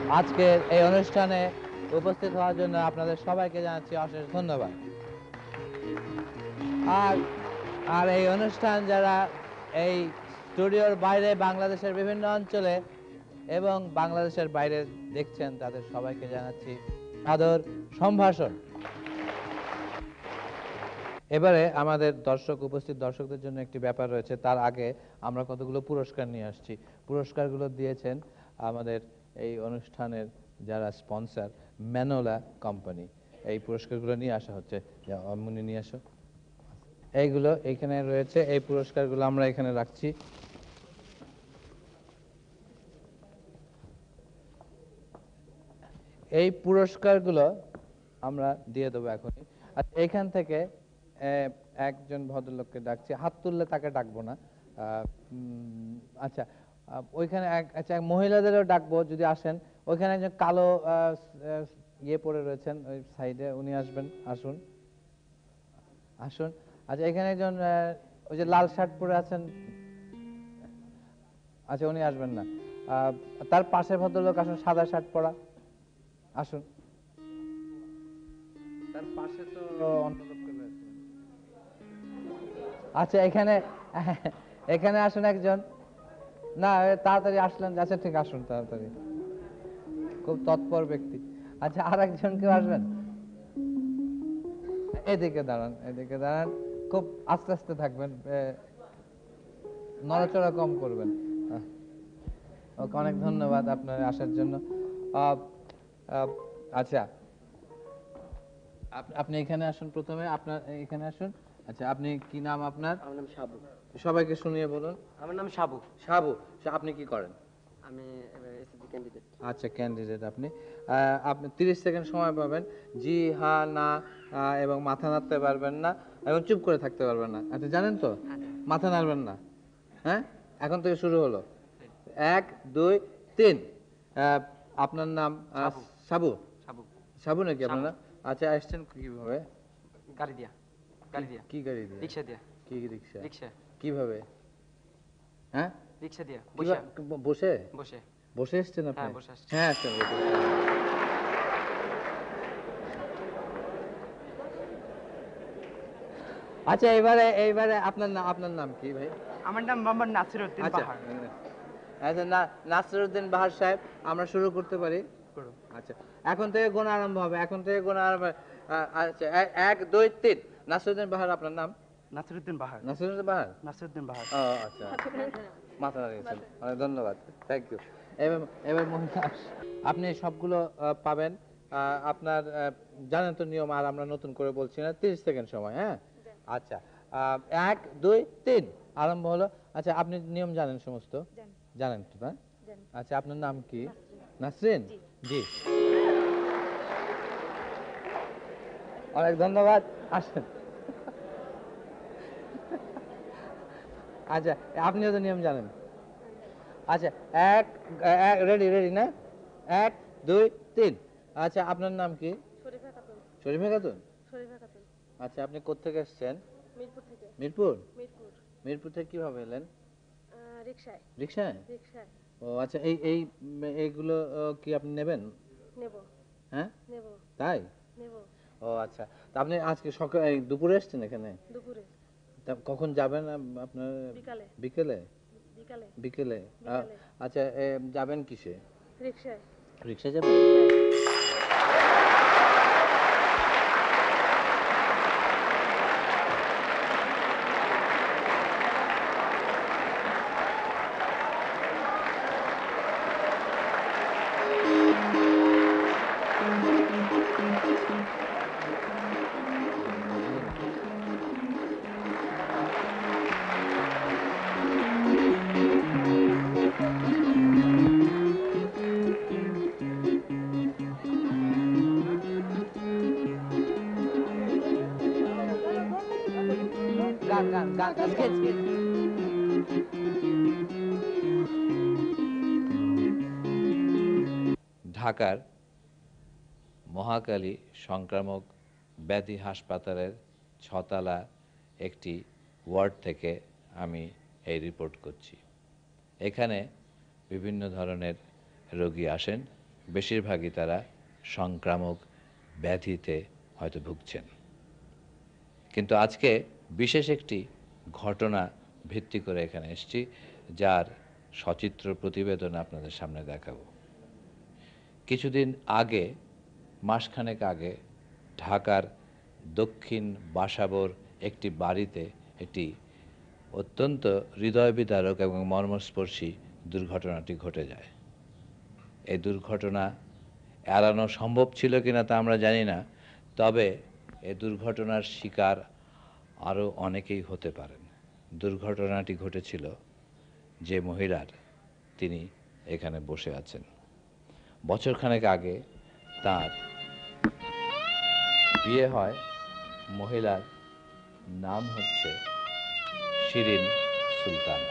আজকের এই অনুষ্ঠানে উপস্থিত হওয়ার জন্য আপনাদের সবাইকে জানাচ্ছি অশেষ ধন্যবাদ। আর আর এই অনুষ্ঠান যারা এই স্টুডিওর বাইরে বাংলাদেশের বিভিন্ন অঞ্চলে এবং বাংলাদেশের বাইরে দেখছেন তাদের সবাইকে জানাচ্ছি সাদর সম্ভাষণ। এবারে আমাদের উপস্থিত দর্শকদের জন্য একটি ব্যাপার রয়েছে। তার আগে আমরা কতগুলো পুরস্কার নিয়ে আসছি। পুরস্কারগুলো দিয়েছেন আমাদের এই অনুষ্ঠানের যারা স্পন্সর, ম্যানোলা কোম্পানি। এই পুরস্কারগুলো নিয়ে আসা হচ্ছে। অমনি নিয়ে আসো। এইগুলো এখানে রয়েছে। এই পুরস্কারগুলো আমরা এখানে রাখছি। এই পুরস্কারগুলো আমরা দিয়ে দেবো এখনই। আচ্ছা, এখান থেকে একজন ভদ্রলোককে ডাকছি, হাত তুললে তাকে ডাকবো না। আচ্ছা, ওইখানে আচ্ছা মহিলাদেরও ডাকবো যদি আসেন। ওইখানে একজন কালো ইয়ে পরে রয়েছেন ওই সাইডে, উনি আসবেন, আসুন আসুন। আচ্ছা, এখানে একজন ওই যে লাল শার্ট পরে আছেন, আচ্ছা উনি আসবেন না। তার পাশে ভদ্রলোক আসুন, সাদা শার্ট পরা, আসুন। তার পাশে তো অন্য লোক রয়েছে। আচ্ছা, এখানে আসুন একজন। না, তাড়াতাড়ি আসলেন। আচ্ছা ঠিক, আসুন তাড়াতাড়ি, খুব তৎপর ব্যক্তি। আচ্ছা, আর একজন কেউ আসবেন? এদিকে দাঁড়ান, এদিকে দাঁড়ান, খুব আস্তে আস্তে থাকবেন, নড়াচড়া কম করবেন। ওকে, অনেক ধন্যবাদ আপনার আসার জন্য। আচ্ছা, আপনি এখানে আসুন, প্রথমে আপনার এখানে আসুন। আচ্ছা, আপনি কি নাম আপনার? আমার নাম সাবু। সবাইকে শুনিয়ে বলুন। আমার নাম সাবু। সাবু, আপনি কি করেন? আমি এসএসসি ক্যান্ডিডেট। আচ্ছা, ক্যান্ডিডেট আপনি। আপনি 30 সেকেন্ড সময় পাবেন। জি, হ্যাঁ, না এবং মাথা নাড়তে পারবেন না এবং চুপ করে থাকতে পারবেন না। আচ্ছা, জানেন তো? মাথা নাড়বেন না। হ্যাঁ, এখন থেকে শুরু হলো। 1 2 3। আপনার নাম? সাবু। সাবু, সাবু নাকি আপনার নাম? আচ্ছা, আসছেন কিভাবে? গাড়ি দিয়া। গাড়ি দিয়া। কি গাড়ি দিয়ে? রিকশা দিয়া। কি রিকশা? রিকশা। কিভাবে? হ্যাঁ, রিকশা দিয়া। বসে বসে। বসে এসছেন আপনি? হ্যাঁ, বসে আসছি। হ্যাঁ, আসছেন। আচ্ছা, এইবারে আপনার নাম কি ভাই? আমার নাম মোহাম্মদ নাসিরউদ্দিন আচ্ছা, বাহার। আচ্ছা, নাসিরউদ্দিন বাহার সাহেব, আমরা শুরু করতে পারি? করো। আচ্ছা, এখন থেকে গোনা আরম্ভ হবে। আচ্ছা, 1 2 3। নাসিরউদ্দিন বাহার আপনার নাম? নাসিরউদ্দিন বাহার। নাসিরউদ্দিন বাহার। নাসিরউদ্দিন বাহার। ও আচ্ছা, মাথা লাগিয়েছেন, অনেক ধন্যবাদ, থ্যাংক ইউ। এবার মহিলা, আপনি সবগুলো পাবেন। আপনার জানেন তো নিয়ম, আর আমরা নতুন করে বলছি না। 30 সেকেন্ড সময়। হ্যাঁ, আচ্ছা, 1 2 3 আরম্ভ হলো। আচ্ছা, আপনি নিয়ম জানেন সমস্ত? জানেন তো, না? আচ্ছা, আপনার নাম কি? নাসরিন। জি, অনেক ধন্যবাদ, আসেন। আচ্ছা, আপনিও তো নিয়ম জানেন। আচ্ছা, রেডি না? 1 2 3। আচ্ছা, আপনার নাম কি? শরীফা খাতুন। শরীফা খাতুন। শরীফা খাতুন। আচ্ছা, আপনি কোত্থেকে এসেছেন? মিরপুর থেকে। মিরপুর? মিরপুর। মিরপুর থেকে কিভাবে এলেন? রিকশায়। রিকশায়? রিকশায়। ও আচ্ছা, এইগুলো কি আপনি নেবেন? নেব। হ্যাঁ, নেব। তাই? নেব। ও আচ্ছা, তা আপনি আজকে দুপুরে এসেছেন এখানে? দুপুরে। তা কখন যাবেন আপনার? বিকালে। বিকেলে? বিকালে। বিকেলে। বিকালে। আচ্ছা, যাবেন কিসে? রিকশায়। রিকশায় যাবেন? ঢাকার মহাকালী সংক্রামক ব্যাধি হাসপাতালের 6তলা একটি ওয়ার্ড থেকে আমি এই রিপোর্ট করছি। এখানে বিভিন্ন ধরনের রোগী আসেন, বেশিরভাগই তারা সংক্রামক ব্যাধিতে হয়তো ভুগছেন। কিন্তু আজকে বিশেষ একটি ঘটনা ভিত্তি করে এখানে এসেছি, যার সচিত্র প্রতিবেদন আপনাদের সামনে দেখাবো। কিছুদিন আগে, মাসখানেক আগে, ঢাকার দক্ষিণ বাসাবোর একটি বাড়িতে একটি অত্যন্ত হৃদয়বিদারক এবং মর্মস্পর্শী দুর্ঘটনাটি ঘটে যায়। এই দুর্ঘটনা এড়ানো সম্ভব ছিল কিনা তা আমরা জানি না, তবে এই দুর্ঘটনার শিকার আরও অনেকেই হতে পারেন। দুর্ঘটনাটি ঘটেছিল যে মহিলার, তিনি এখানে বসে আছেন। বছরখানেক আগে তার বিয়ে হয়। মহিলার নাম হচ্ছে শিরিন সুলতানা।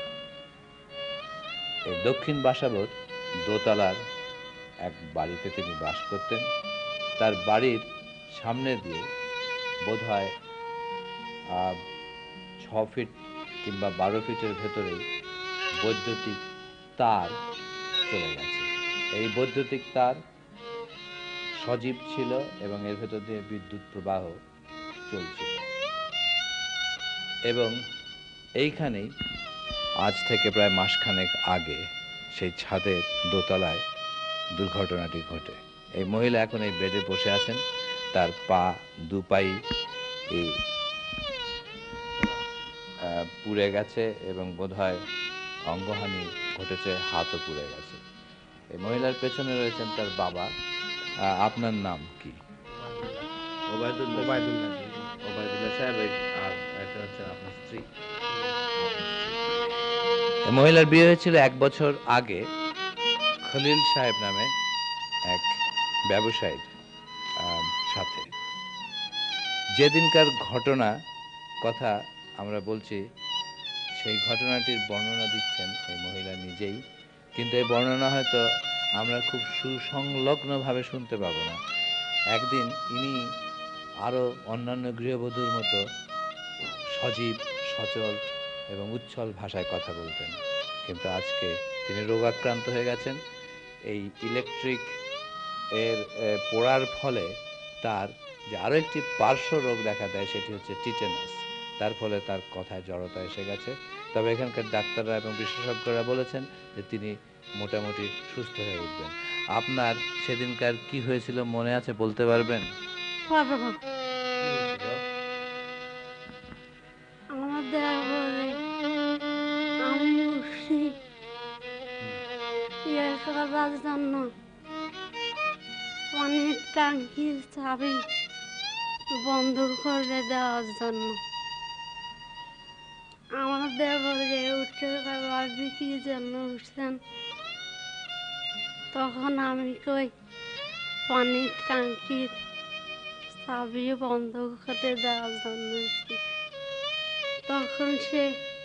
এই দক্ষিণ বাসাবোর দোতলার এক বাড়িতে তিনি বাস করতেন। তার বাড়ির সামনে দিয়ে বোধহয় 6 ফিট কিংবা 12 ফিটের ভেতরেই বৈদ্যুতিক তার চলে গেছে। এই বৈদ্যুতিক তার সজীব ছিল এবং এর ভেতর দিয়ে বিদ্যুৎ প্রবাহ চলছিল। এবং এইখানেই আজ থেকে প্রায় মাসখানেক আগে সেই ছাদের দোতলায় দুর্ঘটনাটি ঘটে। এই মহিলা এখন এই বেডে বসে আছেন। তার পা, দুপাই এই পুড়ে গেছে এবং বোধহয় অঙ্গহানি ঘটেছে, হাতও পুড়ে গেছে। এই মহিলার পেছনে রয়েছেন তার বাবা। আপনার নাম কি? ওবায়দুল্লাহ। ওবায়দুল্লাহ সাহেব। আর এটা হচ্ছে আপনার স্ত্রী। এই মহিলার বিয়ে হয়েছিল 1 বছর আগে খলিল সাহেব নামে এক ব্যবসায়ীর সাথে। যেদিনকার ঘটনা কথা আমরা বলছি, সেই ঘটনাটির বর্ণনা দিচ্ছেন এই মহিলা নিজেই, কিন্তু এই বর্ণনা হয়তো আমরা খুব সুসংলগ্নভাবে শুনতে পাবো না। একদিন ইনি আরও অন্যান্য গৃহবধূর মতো সজীব, সচল এবং উচ্ছল ভাষায় কথা বলতেন, কিন্তু আজকে তিনি রোগাক্রান্ত হয়ে গেছেন। এই ইলেকট্রিক এর পোড়ার ফলে তার যে আরও একটি পার্শ্ব রোগ দেখা দেয়, সেটি হচ্ছে টিটেনাস। তার ফলে তার কথায় জড়তা এসে গেছে। তবে এখানকার ডাক্তাররা এবং বিশেষজ্ঞরা বলেছেন যে তিনি মোটামুটি সুস্থ হয়ে উঠবেন। আপনার সেদিনকার কি হয়েছিল মনে আছে, বলতে পারবেন? আমাদের ঘরে আমি উঠছি ইয়ে করার জন্য, পানির ট্যাঙ্কির চাবি বন্ধ করে দেওয়ার জন্য। আমাদের ঘরে উঠে ভাবি কি জন্য উঠছেন, তখন আমি কই পানির ট্যাঙ্কির চাবি বন্ধ করে দেওয়ার জন্য উঠছি। তখন সে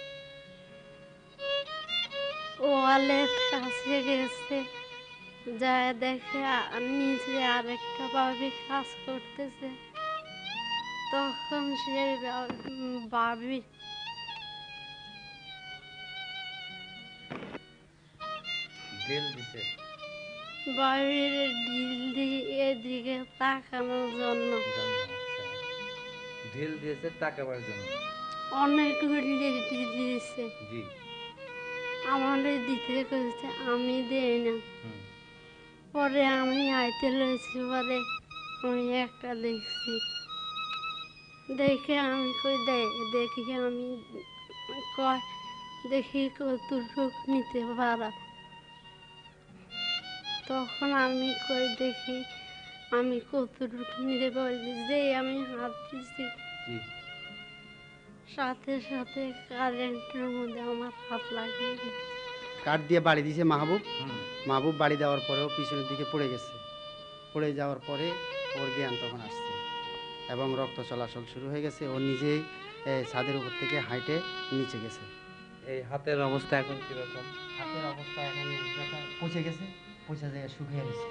ওয়ালের কাছে গেছে, যা দেখে নিচে আরেকটা ভাবি কাজ করতেছে। তখন সে ভাবি ভাবির ঢিল দিয়ে এদিকে তাকানোর জন্য, ঢিল দিয়েছে তাকাবার জন্য। অনেকগুলি ঢিল দিয়েছে। জি। আমাদের দিতে করেছে, আমি দেই না। পরে আমি আইতে লইছি, পরে আমি একটা দেখছি, দেখে আমি কই দেখি আমি কয় দেখি কতটুক নিতে পারা। তখন আমি কই দেখি আমি কতটুক নিতে পারি। যে আমি হাত দিচ্ছি, সাথে সাথে কারেন্টের মধ্যে আমার হাত লাগিয়ে দিচ্ছে। কাঠ দিয়ে বাড়ি দিয়েছে মাহবুব। মাহবুব বাড়ি দেওয়ার পরেও পিছনের দিকে পড়ে গেছে। পড়ে যাওয়ার পরে ওর জ্ঞান তখন আসছে এবং রক্ত চলাচল শুরু হয়ে গেছে। ও নিজেই ছাদের উপর থেকে হাইটে নিচে গেছে। এই হাতের অবস্থা এখন কিরকম? হাতের অবস্থা এখানে পচে গেছে, পচে যায় শুকিয়ে গেছে।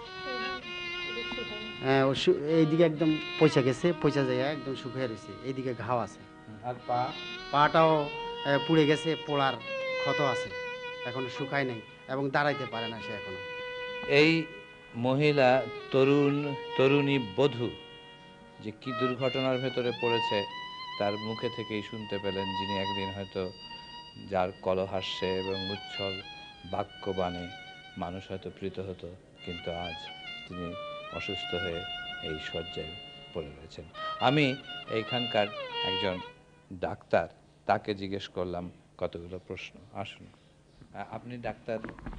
হ্যাঁ, ও এইদিকে একদম পচে গেছে, পচে যায় একদম শুকিয়ে রয়েছে। এইদিকে ঘাও আছে। আর পা? পাটাও পুড়ে গেছে, পোড়ার ক্ষত আছে, এখনো শুকায় নাই এবং দাঁড়াইতে পারে না সে এখনো। এই মহিলা তরুণী বধূ যে কি দুর্ঘটনার ভেতরে পড়েছে তার মুখে থেকেই শুনতে পেলেন, যিনি একদিন হয়তো যার কলহাস্যে এবং উচ্ছল বাক্যবাণে মানুষ হয়তো প্রীত হতো, কিন্তু আজ তিনি অসুস্থ হয়ে এই শয্যায় পড়ে রয়েছেন। আমি এইখানকার একজন ডাক্তার, তাকে জিজ্ঞেস করলাম কতগুলো প্রশ্ন। আসুন, আপনি ডাক্তার,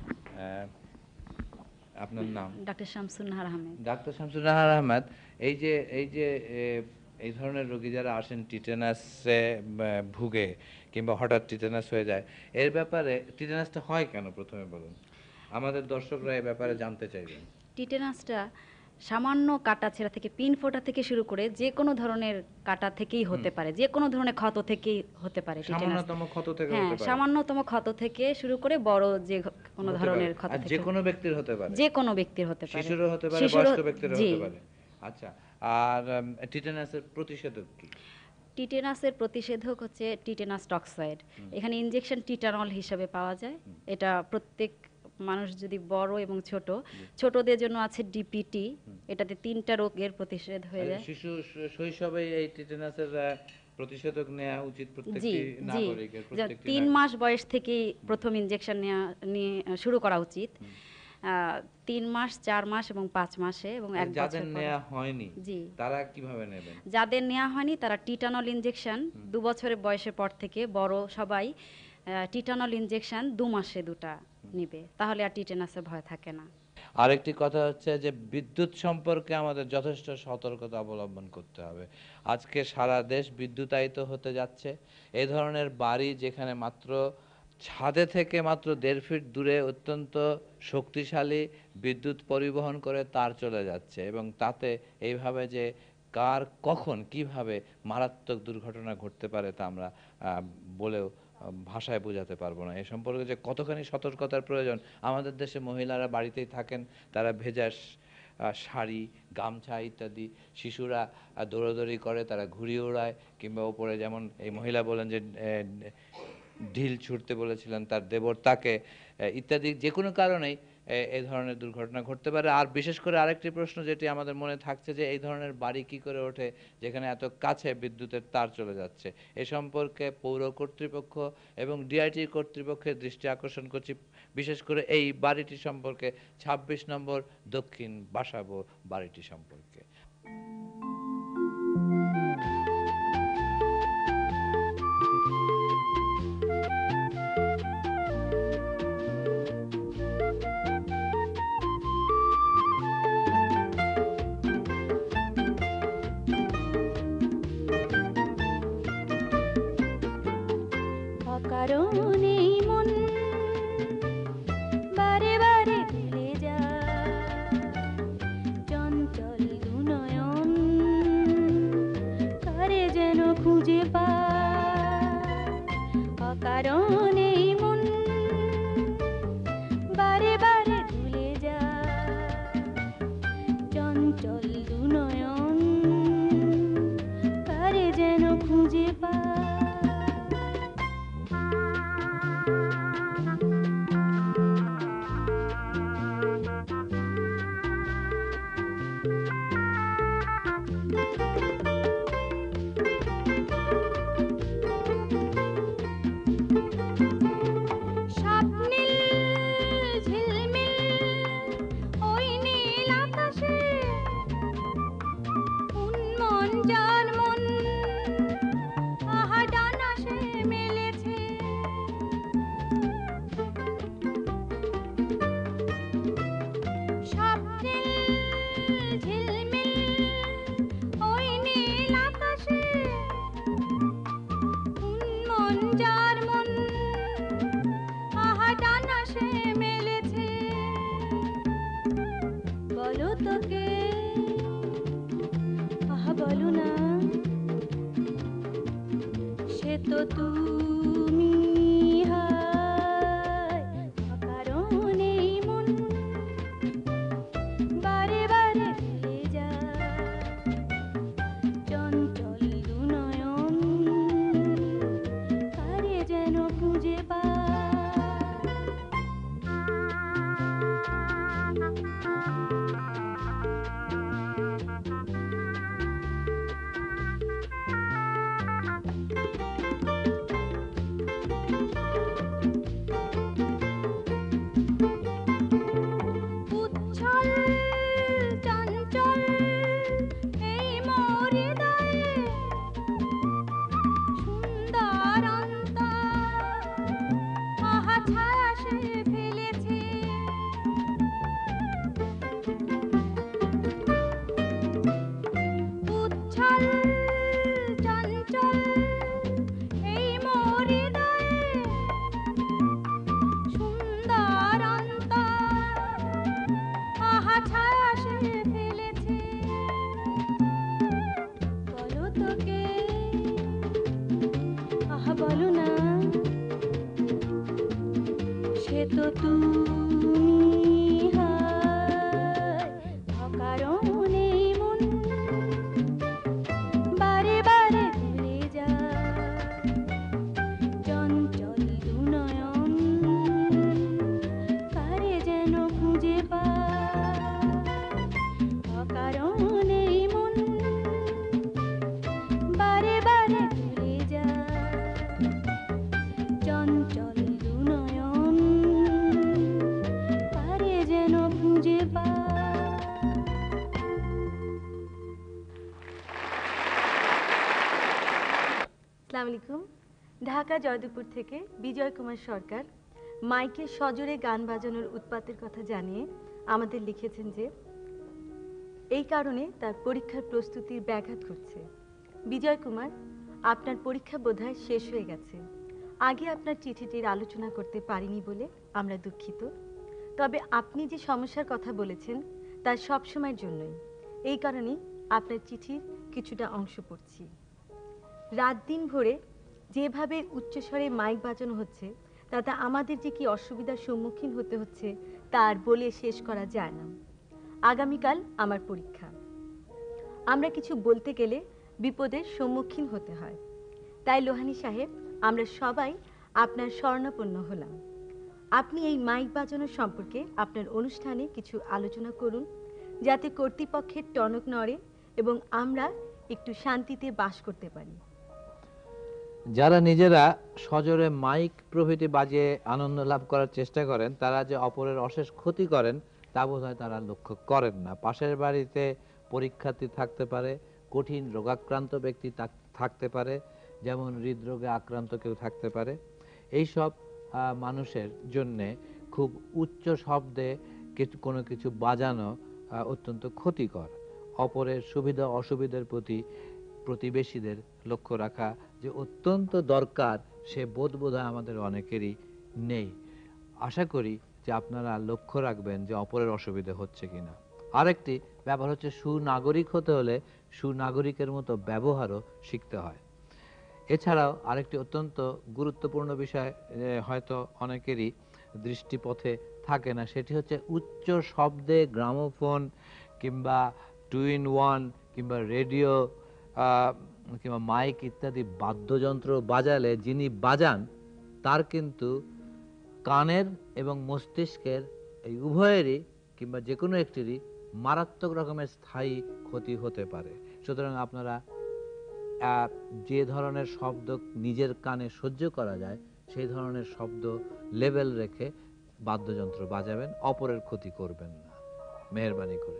আপনার নাম? ডাক্তার শামসুন নাহার আহমেদ। ডাক্তার শামসুন নাহার আহমেদ, এই ধরনের রোগী যারা আসেন টিটেনাসে ভুগে কিংবা হঠাৎ টিটেনাস হয়ে যায়, এর ব্যাপারে টিটেনাসটা হয় কেন প্রথমে বলুন, আমাদের দর্শকরা এই ব্যাপারে জানতে চাইবেন। টিটেনাসটা সামান্য কাটা ছেঁড়া থেকে পিন ফোঁটা থেকে শুরু করে যে কোনো ধরনের কাটা থেকেই হতে পারে, যে কোনো ধরনের ক্ষত থেকেই হতে পারে টিটেনাস। সামান্যতম ক্ষত থেকে হ্যাঁ, হতে পারে, সামান্যতম ক্ষত থেকে শুরু করে বড় যে কোনো ধরনের ক্ষত আর থেকে, যে কোনো ব্যক্তির হতে পারে, যে কোনো ব্যক্তির হতে পারে, শিশুরও হতে পারে, বয়স্ক ব্যক্তিরও হতে পারে। আচ্ছা, আর টিটেনাসের প্রতিষেধক কি? টিটেনাসের প্রতিষেধক হচ্ছে টিটেনাস টক্সয়েড। এখানে ইনজেকশন টিটানল হিসেবে পাওয়া যায়। এটা প্রত্যেক মানুষ যদি বড় এবং ছোটদের জন্য আছে ডিপিটি, এটাতে 3টা রোগের প্রতিষেধ হয়ে যায়। শিশু শৈশবে এই টিটেনাসের প্রতিষেধক নেওয়া উচিত প্রত্যেকটি জি নাগরিকের, প্রত্যেকটি 3 মাস বয়স থেকেই প্রথম ইনজেকশন নিয়ে শুরু করা উচিত। 3 মাস, 4 মাস এবং 5 মাসে এবং 1 বছর যাদের নেওয়া হয়নি জি তারা কিভাবে নেবেন? যাদের নেওয়া হয়নি তারা টিটানল ইনজেকশন 2 বছরের বয়সের পর থেকে বড় সবাই টিটানল ইনজেকশন 2 মাসে 2টা নেবে, তাহলে আর টিটেনাসের ভয় থাকে না। আরেকটি কথা হচ্ছে যে বিদ্যুৎ সম্পর্কে আমাদের যথেষ্ট সতর্কতা অবলম্বন করতে হবে। আজকে সারা দেশ বিদ্যুতায়িত হতে যাচ্ছে। এই ধরনের বাড়ি যেখানে মাত্র ছাদে থেকে মাত্র 1.5 ফিট দূরে অত্যন্ত শক্তিশালী বিদ্যুৎ পরিবহন করে তার চলে যাচ্ছে, এবং তাতে এইভাবে যে কার কখন কিভাবে মারাত্মক দুর্ঘটনা ঘটতে পারে তা আমরা বলেও ভাষায় বোঝাতে পারবো না। এ সম্পর্কে যে কতখানি সতর্কতার প্রয়োজন। আমাদের দেশে মহিলারা বাড়িতেই থাকেন, তারা ভেজা শাড়ি, গামছা ইত্যাদি, শিশুরা দৌড়াদৌড়ি করে, তারা ঘুড়ি ওড়ায়, কিংবা ওপরে যেমন এই মহিলা বলেন যে ঢিল ছুটতে বলেছিলেন তার দেবর তাকে, ইত্যাদি যে কোনো কারণেই এই ধরনের দুর্ঘটনা ঘটতে পারে। আর বিশেষ করে আরেকটি প্রশ্ন যেটি আমাদের মনে থাকছে যে এই ধরনের বাড়ি কি করে ওঠে যেখানে এত কাছে বিদ্যুতের তার চলে যাচ্ছে। এ সম্পর্কে পৌর কর্তৃপক্ষ এবং ডিআইটি কর্তৃপক্ষের দৃষ্টি আকর্ষণ করছি, বিশেষ করে এই বাড়িটি সম্পর্কে, 26 নম্বর দক্ষিণ বাসাবো বাড়িটি সম্পর্কে। অকারণে মন বারে বারে ভুলে যায়, চঞ্চল দুনয়ন কারে যেন খুঁজে পায়। অকারণে মন বারে বারে ভুলে যায়, চঞ্চল দুনয়ন কারে যেন খুঁজে পায়। বলো না, সে তো তুমি হায় অকারণে মন বারে বারে ভুলে যায়, চঞ্চল দুনয়ন কারে যেন খুঁজে পায়, অকারণে মন বারে বারে ভুলে যায়, চঞ্চল দুনয়ন কারে যেন খুঁজে পায়। আসসালামু আলাইকুম। ঢাকা জয়দেবপুর থেকে বিজয় কুমার সরকার মাইকে সজোরে গান বাজানোর উৎপাতের কথা জানিয়ে আমাদের লিখেছেন যে এই কারণে তার পরীক্ষার প্রস্তুতির ব্যাঘাত ঘটছে। বিজয় কুমার, আপনার পরীক্ষা বোধহয় শেষ হয়ে গেছে। আগে আপনার চিঠিটির আলোচনা করতে পারিনি বলে আমরা দুঃখিত। তবে আপনি যে সমস্যার কথা বলেছেন তা সবসময়ের জন্যই। এই কারণেই আপনার চিঠির কিছুটা অংশ পড়ছি। রাত দিন ভরে যেভাবে উচ্চস্বরে মাইক বাজানো হচ্ছে তাতে আমাদের যে কি অসুবিধার সম্মুখীন হতে হচ্ছে তার বলে শেষ করা যায় না। আগামীকাল আমার পরীক্ষা। আমরা কিছু বলতে গেলে বিপদের সম্মুখীন হতে হয়। তাই লোহানী সাহেব, আমরা সবাই আপনার শরণাপন্ন হলাম। আপনি এই মাইক বাজানো সম্পর্কে আপনার অনুষ্ঠানে কিছু আলোচনা করুন, যাতে কর্তৃপক্ষের টনক নড়ে এবং আমরা একটু শান্তিতে বাস করতে পারি। যারা নিজেরা সজোরে মাইক প্রভৃতি বাজিয়ে আনন্দ লাভ করার চেষ্টা করেন, তারা যে অপরের অশেষ ক্ষতি করেন তা বোধহয় তারা লক্ষ্য করেন না। পাশের বাড়িতে পরীক্ষার্থী থাকতে পারে, কঠিন রোগাক্রান্ত ব্যক্তি থাকতে পারে, যেমন হৃদরোগে আক্রান্ত কেউ থাকতে পারে। এইসব মানুষের জন্যে খুব উচ্চ শব্দে কোনো কিছু বাজানো অত্যন্ত ক্ষতিকর। অপরের সুবিধা অসুবিধার প্রতি প্রতিবেশীদের লক্ষ্য রাখা যে অত্যন্ত দরকার, সে বোধবোধহয় আমাদের অনেকেরই নেই। আশা করি যে আপনারা লক্ষ্য রাখবেন যে অপরের অসুবিধা হচ্ছে কিনা। আরেকটি ব্যাপার হচ্ছে, সুনাগরিক হতে হলে সুনাগরিকের মতো ব্যবহারও শিখতে হয়। এছাড়াও আরেকটি অত্যন্ত গুরুত্বপূর্ণ বিষয় হয়তো অনেকেরই দৃষ্টিপথে থাকে না, সেটি হচ্ছে উচ্চ শব্দে গ্রামোফোন কিংবা 2-in-1 কিংবা রেডিও কিংবা মাইক ইত্যাদি বাদ্যযন্ত্র বাজালে যিনি বাজান তার কিন্তু কানের এবং মস্তিষ্কের এই উভয়েরই কিংবা যে কোনো একটিরই মারাত্মক রকমের স্থায়ী ক্ষতি হতে পারে। সুতরাং আপনারা যে ধরনের শব্দ নিজের কানে সহ্য করা যায় সেই ধরনের শব্দ লেভেল রেখে বাদ্যযন্ত্র বাজাবেন, অপরের ক্ষতি করবেন না, মেহেরবানি করে।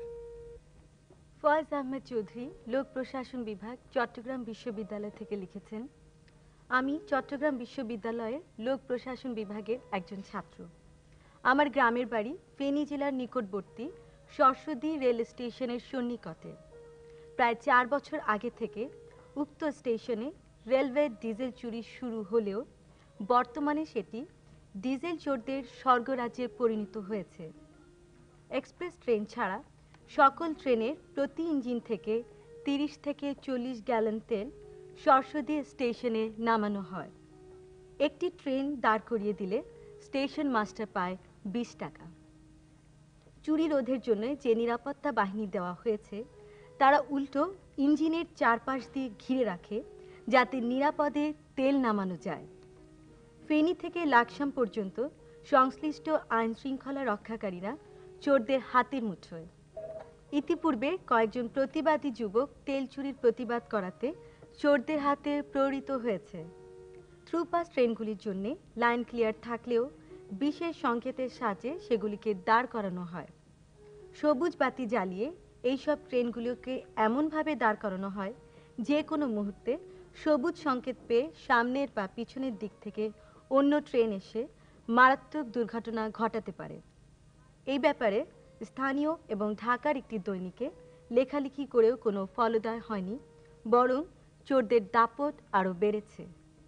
ফয়েজ আহমেদ চৌধুরী, লোক প্রশাসন বিভাগ, চট্টগ্রাম বিশ্ববিদ্যালয় থেকে লিখেছেন, আমি চট্টগ্রাম বিশ্ববিদ্যালয়ের লোক প্রশাসন বিভাগের একজন ছাত্র। আমার গ্রামের বাড়ি ফেনী জেলার নিকটবর্তী শর্ষদী রেল স্টেশনের সন্নিকটে। প্রায় 4 বছর আগে থেকে উক্ত স্টেশনে রেলওয়ে ডিজেল চুরি শুরু হলেও বর্তমানে সেটি ডিজেল চোরদের স্বর্গরাজ্যে পরিণত হয়েছে। এক্সপ্রেস ট্রেন ছাড়া সকল ট্রেনের প্রতি ইঞ্জিন থেকে 30 থেকে 40 গ্যালন তেল শর্ষদী স্টেশনে নামানো হয়। একটি ট্রেন দাঁড় করিয়ে দিলে স্টেশন মাস্টার পায় 20 টাকা। চুরি রোধের জন্য যে নিরাপত্তা বাহিনী দেওয়া হয়েছে তারা উল্টো ইঞ্জিনের চারপাশ দিয়ে ঘিরে রাখে যাতে নিরাপদে তেল নামানো যায়। ফেনী থেকে লাকসাম পর্যন্ত সংশ্লিষ্ট আইন শৃঙ্খলা রক্ষাকারীরা চোরদের হাতের মুঠোয়। ইতিপূর্বে কয়েকজন প্রতিবাদী যুবক তেল চুরির প্রতিবাদ করাতে চোরদের হাতে প্রহৃত হয়েছে। থ্রুপাস ট্রেনগুলির জন্য লাইন ক্লিয়ার থাকলেও বিশেষ সংকেতের সাহায্যে সেগুলিকে দাঁড় করানো হয়। সবুজ বাতি জ্বালিয়ে এইসব ট্রেনগুলোকে এমনভাবে দাঁড় করানো হয় যে কোনো মুহূর্তে সবুজ সংকেত পেয়ে সামনের বা পিছনের দিক থেকে অন্য ট্রেন এসে মারাত্মক দুর্ঘটনা ঘটাতে পারে। এই ব্যাপারে স্থানীয় এবং ঢাকার একটি দৈনিকে লেখালেখি করেও কোনো ফলোদয় হয়নি, বরং চোরদের দাপট আরও বেড়েছে।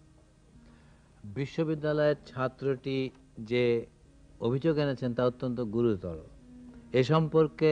বিশ্ববিদ্যালয়ের ছাত্রটি যে অভিযোগ এনেছেন তা অত্যন্ত গুরুতর। এ সম্পর্কে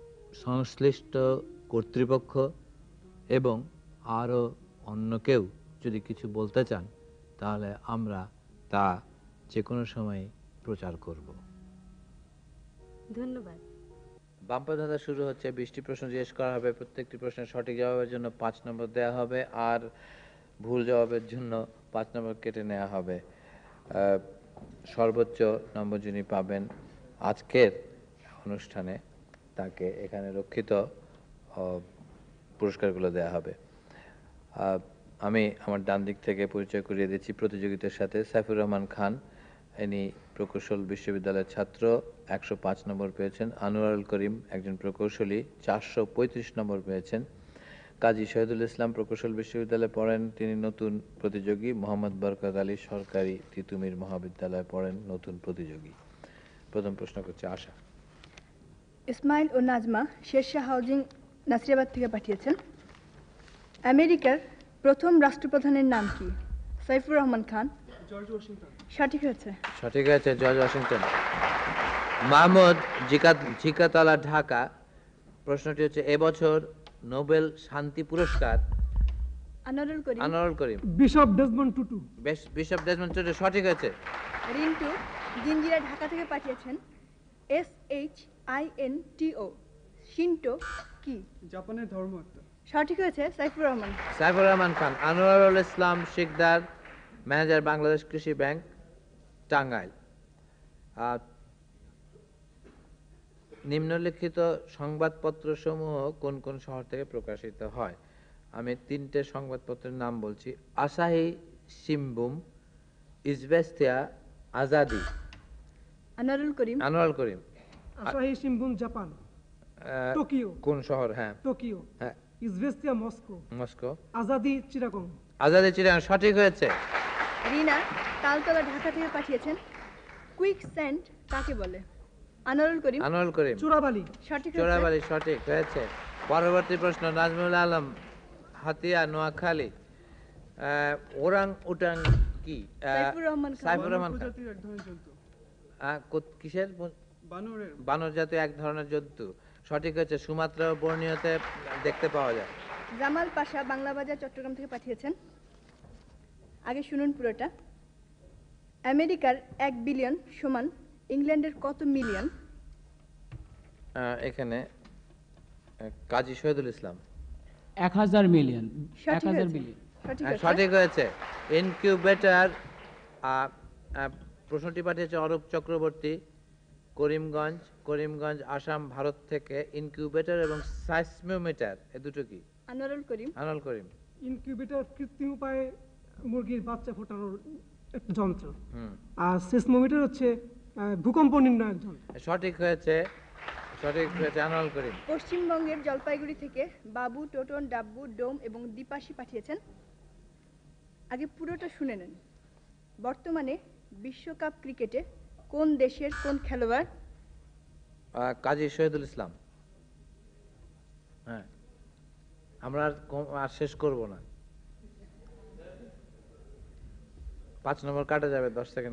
সংশ্লিষ্ট কর্তৃপক্ষ এবং আরও অন্য কেউ যদি কিছু বলতে চান তাহলে আমরা তা যে কোনো সময় প্রচার করব। ধন্যবাদ। বাম্পার ধাঁধা শুরু হচ্ছে। 20টি প্রশ্ন জিজ্ঞেস করা হবে, প্রত্যেকটি প্রশ্নের সঠিক জবাবের জন্য 5 নম্বর দেওয়া হবে, আর ভুল জবাবের জন্য 5 নম্বর কেটে নেওয়া হবে। সর্বোচ্চ নম্বর যিনি পাবেন আজকের অনুষ্ঠানে তাকে এখানে রক্ষিত পুরস্কারগুলো দেওয়া হবে। আমি আমার ডান দিক থেকে পরিচয় করিয়ে দিচ্ছি প্রতিযোগিতার সাথে। সাইফুর রহমান খান, ইনি প্রকৌশল বিশ্ববিদ্যালয়ের ছাত্র, 105 নম্বর পেয়েছেন। আনোয়ারুল করিম একজন প্রকৌশলী, 435 নম্বর পেয়েছেন। কাজী শহীদুল ইসলাম প্রকৌশল বিশ্ববিদ্যালয়ে পড়েন, তিনি নতুন প্রতিযোগী। মোহাম্মদ বরকত আলী সরকারি তিতুমির মহাবিদ্যালয়ে পড়েন, নতুন প্রতিযোগী। প্রথম প্রশ্ন করছে আশা। ইসমাইল ও নাজমা শেরশাহ হাউজিং নাসিরাবাদ থেকে পাঠিয়েছেন। আমেরিকার প্রথম রাষ্ট্রপ্রধানের নাম কি? সাইফুর রহমান খান। George Washington. সঠিক হয়েছে। সঠিক আছে, জর্জ ওয়াশিংটন। মাহমুদ ঝিকাতলা, ঢাকা। প্রশ্নটি হচ্ছে এবছর নোবেল শান্তি পুরস্কার Anwarul Karim. Bishop Desmond Tutu. Bishop Desmond Tutu, সঠিক হয়েছে। রিন্টু জিঞ্জিরা, ঢাকা থেকে পাঠিয়েছেন। SHINTO শিন্টো কি? জাপানের ধর্ম একটা। সঠিক হয়েছে। সাইফুর রহমান খান। Anwarul Islam Sikdar, manager, Bangladesh Krishi bank, Tangail. নিম্নলিখিত সংবাদপত্র সমূহ কোন কোন শহর থেকে প্রকাশিত হয়? আমি 3টে সংবাদপত্রের নাম বলছি। Asahi Shimbun, Izvestia, Azadi. Anwarul Karim. Asahi Shimbun Japan. Tokyo. কোন শহর? হ্যাঁ, টোকিও। হ্যাঁ। Izvestia Moscow. আজাদি চিরাগং। সঠিক হয়েছে। রিনা তালতলা, ঢাকা থেকে পাঠিয়েছেন। কুইক স্যান্ড কাকে বলে? আনোয়ারুল করিম। চোরাবালি। সঠিক হয়েছে। পরবর্তী প্রশ্ন নাজমুল আলম, হাতিয়া, নোয়াখালী। ওরাং উটাং কি? সাইফুর রহমান খান। কিসের? বানর জাতীয় এক ধরনের জন্তু। সঠিক হয়েছে। সুমাত্রা ও বর্নিওতে দেখতে পাওয়া যায়। জামাল পাশা, বাংলা বাজার, চট্টগ্রাম থেকে পাঠিয়েছেন। আগে শুনুন পুরোটা। আমেরিকার 1 বিলিয়ন সমান ইংল্যান্ডের কত মিলিয়ন? এখানে কাজী শহীদুল ইসলাম। 1000 মিলিয়ন। সঠিক হয়েছে। ইনকিউবেটর। প্রশ্নটি পাঠিয়েছে অরূপ চক্রবর্তী, করিমগঞ্জ, আসাম, ভারত থেকে। ইনকিউবেটর এবং সাইসমোমিটার এ দুটো কি? আনোয়ারুল করিম। ইনকিউবেটর কৃত্রিম উপায়ে মুরগির বাচ্চা ফোটানোর একটা যন্ত্র। আর সেসমোমিটার হচ্ছে ভূকম্প নির্ণায়ক যন্ত্র। সঠিক হয়েছে। আনোয়ারুল করিম। পশ্চিমবঙ্গের জলপাইগুড়ি থেকে বাবু, টোটন, ডাব্বু, ডোম এবং দীপাশি পাঠিয়েছেন। আগে পুরোটা শুনে নেন। বর্তমানে বিশ্বকাপ ক্রিকেটে কোন দেশের কোন খেলোয়াড়? কাজী শহীদুল ইসলাম। হ্যাঁ, আমরা আর শেষ করব না। 5 নম্বর কাটা যাবে, 10 সেকেন্ড।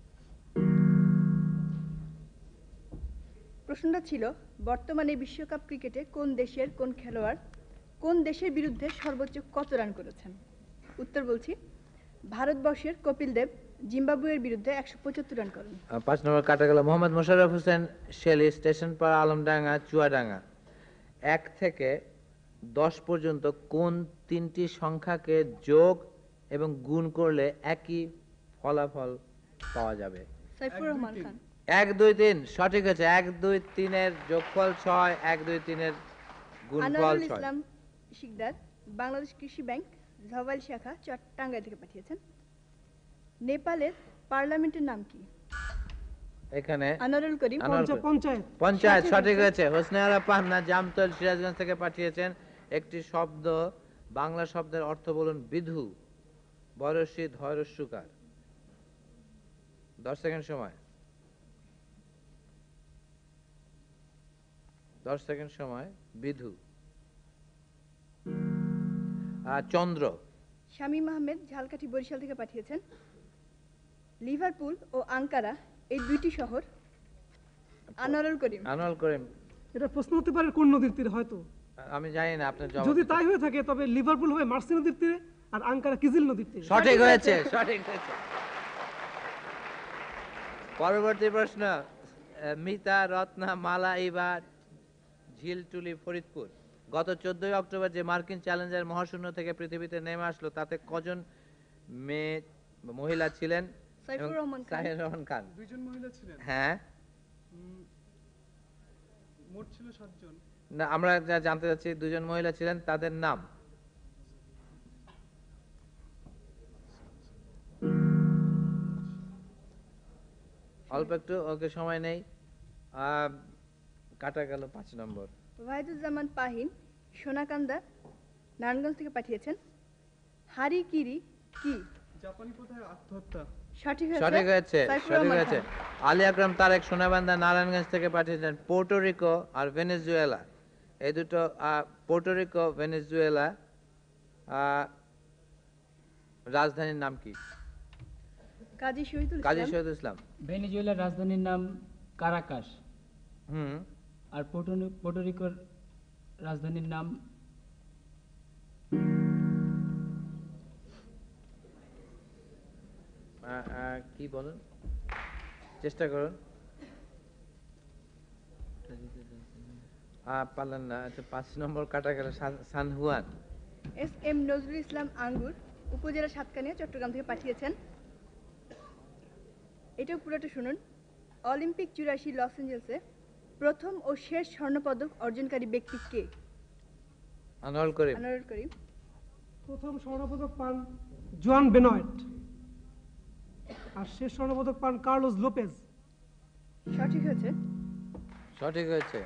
প্রশ্নটা ছিল বর্তমানে বিশ্বকাপ ক্রিকেটে কোন দেশের কোন খেলোয়াড় কোন দেশের বিরুদ্ধে সর্বোচ্চ কত রান করেছেন? উত্তর বলছি। ভারতবর্ষের কপিল দেব জিম্বাবুয়ের বিরুদ্ধে 175 রান করেন। 5 নম্বর কাটা গেল। মোহাম্মদ মোশাররফ হোসেন শেলি, স্টেশনপাড়া, আলমডাঙ্গা, চুয়াডাঙ্গা। 1 থেকে 10 পর্যন্ত কোন 3টি সংখ্যাকে যোগ এবং গুণ করলে একই ফলাফল পাওয়া যাবে? সাইফুর রহমান খান। 1 2 3। সঠিক আছে। 1 2 3 এর যোগফল 6, 1 2 3 এর গুণফল 6। আনোয়ারুল ইসলাম শিকদার, বাংলাদেশ কৃষি ব্যাংক, ঝাওয়াল শাখা, টাঙ্গাইল থেকে পাঠিয়েছেন। নেপালের পার্লামেন্টের নাম কি? এখানে আনোয়ারুল করিম। পঞ্চায়েত। সঠিক হয়েছে। হোসনে আরা পান্না, জামতল, সিরাজগঞ্জ থেকে পাঠিয়েছেন। একটি শব্দ, বাংলা শব্দের অর্থ বলুন। বিধু, বরশী, ধৈর্যস্যকার। 10 সেকেন্ড সময়। 10 সেকেন্ড সময়। বিধু। চন্দ্র। শামীম আহমেদ, ঝালকাঠি, বরিশাল থেকে পাঠিয়েছেন। লিভারপুল ও আঙ্কারা এই দুইটি শহর। আনোয়ারুল করিম। এটা প্রশ্ন হতে পারে কোন নদীর তীরে? হয়তো আমি জানি না, আপনার জবাব। যদি তাই হয়ে থাকে তবে লিভারপুল হবে মার্সি নদীর তীরে, আর আঙ্কারা কিজিল নদীর তীরে। সঠিক হয়েছে, সঠিক হয়েছে। পরবর্তী প্রশ্ন, মিতা, রত্না, মালা, ইভা, ঝিলটুলি, ফরিদপুর। গত 14 অক্টোবর যে মার্কিন চ্যালেঞ্জার মহাশূন্য থেকে পৃথিবীতে নেমে আসলো তাতে কজন মেয়ে মহিলা ছিলেন? সাইফুর রহমান খান। সাইফুর রহমান খান। দুইজন মহিলা ছিলেন। হ্যাঁ, মোট ছিল 7 জন। না, আমরা যা জানতে চাচ্ছি দুজন মহিলা ছিলেন, তাদের নাম। অল্প একটু, ওকে সময় নেই, কাটা গেল 5 নম্বর। ওয়াহিদুজ্জামান পাহিন, সোনাকান্দা, নারায়ণগঞ্জ থেকে পাঠিয়েছেন। হারি কিরি কি? জাপানি প্রথায় আত্মহত্যা। সঠিক হয়েছে, সঠিক হয়েছে, সাইফুর সঠিক রহমান হয়েছে। খান। আলী আকরাম তারেক, সোনাবান্দা, নারায়ণগঞ্জ থেকে পাঠিয়েছেন। পোর্টোরিকো আর ভেনেজুয়েলা, এই দুটো, পোর্টোরিকো, ভেনেজুয়েলা, রাজধানীর নাম কি? কাজী শহীদুল কাজী ইসলাম। শহীদুল ইসলাম। ভেনেজুয়েলার রাজধানীর নাম কারাকাস। হুম, আর পোর্টোরিকোর রাজধানীর নাম কি বলেন, চেষ্টা করুন। পারলেন না। আচ্ছা, 5 নম্বর কাটা গেল। San Juan. S M Nazrul Islam Angur, upazila Satkania, Chittagong থেকে পাঠিয়েছেন। এটাও পুরোটা শুনুন। অলিম্পিক 84 লস অ্যাঞ্জেলসে প্রথম ও শেষ স্বর্ণপদক অর্জনকারী ব্যক্তি কে? আনোয়ার করিম। আনোয়ার করিম। প্রথম স্বর্ণপদক পান জোয়ান বেনয়েট, আর শেষ স্বর্ণপদক পান কার্লোস লোপেজ। সঠিক হয়েছে। সঠিক হয়েছে।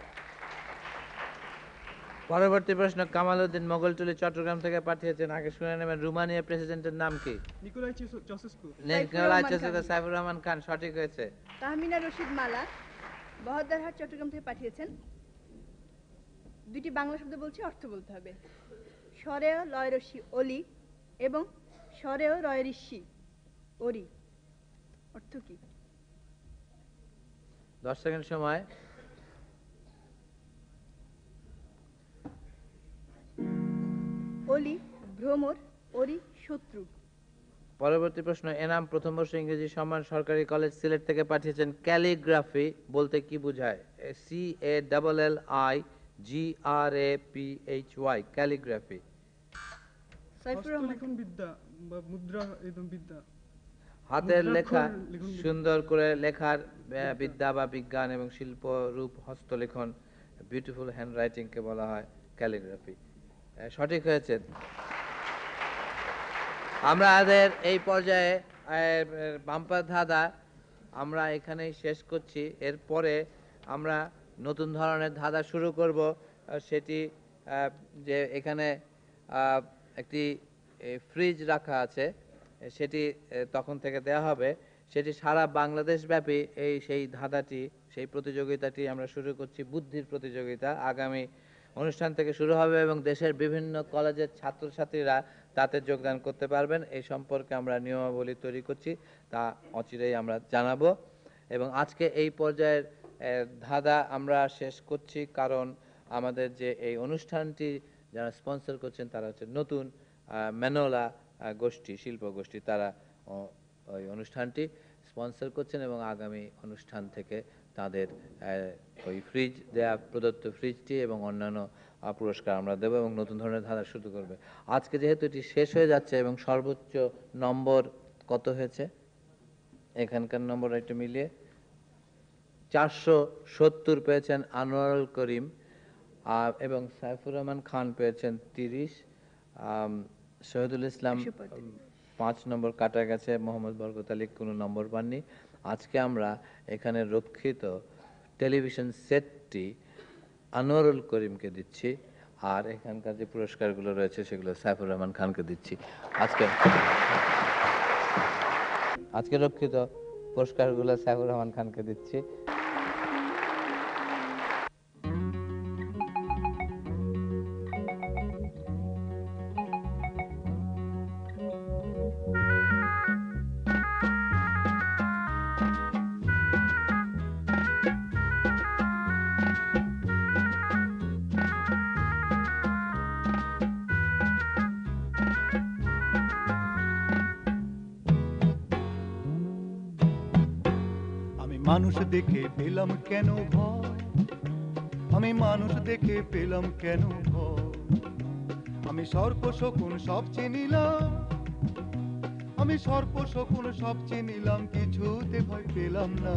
পরবর্তী প্রশ্ন, কামাল উদ্দিন, মোগলটুলি, চট্টগ্রাম থেকে পাঠিয়েছেন। আগে শুনে নেবেন, রোমানিয়া প্রেসিডেন্টের নাম কি? Nicolae Ceausescu. Nicolae Ceausescu, Saifur Rahman Khan. সঠিক হয়েছে। তাহমিনা রশিদ মালা, বহদ্দারহাট, চট্টগ্রাম থেকে পাঠিয়েছেন। দুটি বাংলা শব্দ বলছি, অর্থ বলতে হবে। স্বরেয় লয়রসি অলি এবং স্বরেয় রয়রিসি অরি, অর্থ কি? 10 সেকেন্ড সময়। অলি ভ্রমর, অরি শত্রু। পরবর্তী প্রশ্ন, এনাম প্রথম বর্ষ ইংরেজি সম্মান সরকারি কলেজ সিলেট থেকে পাঠিয়েছেন। ক্যালিগ্রাফি বলতে কি বোঝায়? CALLIGRAPHY, calligraphy. সাইফুর রহমান। হস্তলিখন বিদ্যা বা মুদ্রা একদম বিদ্যা। হাতের লেখা লিখন বিদ্যা। সুন্দর করে লেখার বিদ্যা বা বিজ্ঞান এবং শিল্প রূপ হস্তলেখন, বিউটিফুল হ্যান্ড রাইটিংকে বলা হয় ক্যালিগ্রাফি। সঠিক হয়েছে। আমাদের এই পর্যায়ে বাম্পার ধাঁধা আমরা এখানেই শেষ করছি। এরপরে আমরা নতুন ধরনের ধাঁধা শুরু করব। সেটি যে এখানে একটি ফ্রিজ রাখা আছে, সেটি তখন থেকে দেয়া হবে। সেটি সারা বাংলাদেশ ব্যাপী সেই ধাঁধাটি, সেই প্রতিযোগিতাটি আমরা শুরু করছি। বুদ্ধির প্রতিযোগিতা আগামী অনুষ্ঠান থেকে শুরু হবে এবং দেশের বিভিন্ন কলেজের ছাত্রছাত্রীরা তাতে যোগদান করতে পারবেন। এই সম্পর্কে আমরা নিয়মাবলী তৈরি করছি, তা অচিরেই আমরা জানাবো। এবং আজকে এই পর্যায়ের ধাঁধা আমরা শেষ করছি, কারণ আমাদের যে এই অনুষ্ঠানটি যারা স্পন্সর করছেন তারা হচ্ছে নতুন ম্যানোলা গোষ্ঠী, শিল্প গোষ্ঠী। তারা ওই অনুষ্ঠানটি স্পন্সর করছেন এবং আগামী অনুষ্ঠান থেকে তাদের ওই ফ্রিজ দেয়া, প্রদত্ত ফ্রিজটি এবং অন্যান্য পুরস্কার আমরা দেবো এবং নতুন ধরনের ধাঁধা শুরু করবে। আজকে যেহেতু এটি শেষ হয়ে যাচ্ছে এবং সর্বোচ্চ নম্বর কত হয়েছে এখানকার নম্বর একটু মিলিয়ে 470 পেয়েছেন আনোয়ারুল করিম, এবং সাইফুর রহমান খান পেয়েছেন 30, শহীদুল ইসলাম 5 নম্বর কাটা গেছে, মোহাম্মদ বরকত আলী কোনো নম্বর পাননি। আজকে আমরা এখানে রক্ষিত টেলিভিশন সেটটি আনোয়ারুল করিমকে দিচ্ছি, আর এখানকার যে পুরস্কারগুলো রয়েছে সেগুলো সাইফুর রহমান খানকে দিচ্ছি। আজকে রক্ষিত পুরস্কারগুলো সাইফুর রহমান খানকে দিচ্ছি। মানুষ দেখে পেলাম কেন ভয়, আমি মানুষ দেখে পেলাম কেন ভয়। আমি সর্প শকুন সব চিনিলাম, আমি সর্প শকুন সব চিনিলাম, কিছুতে ভয় পেলাম না।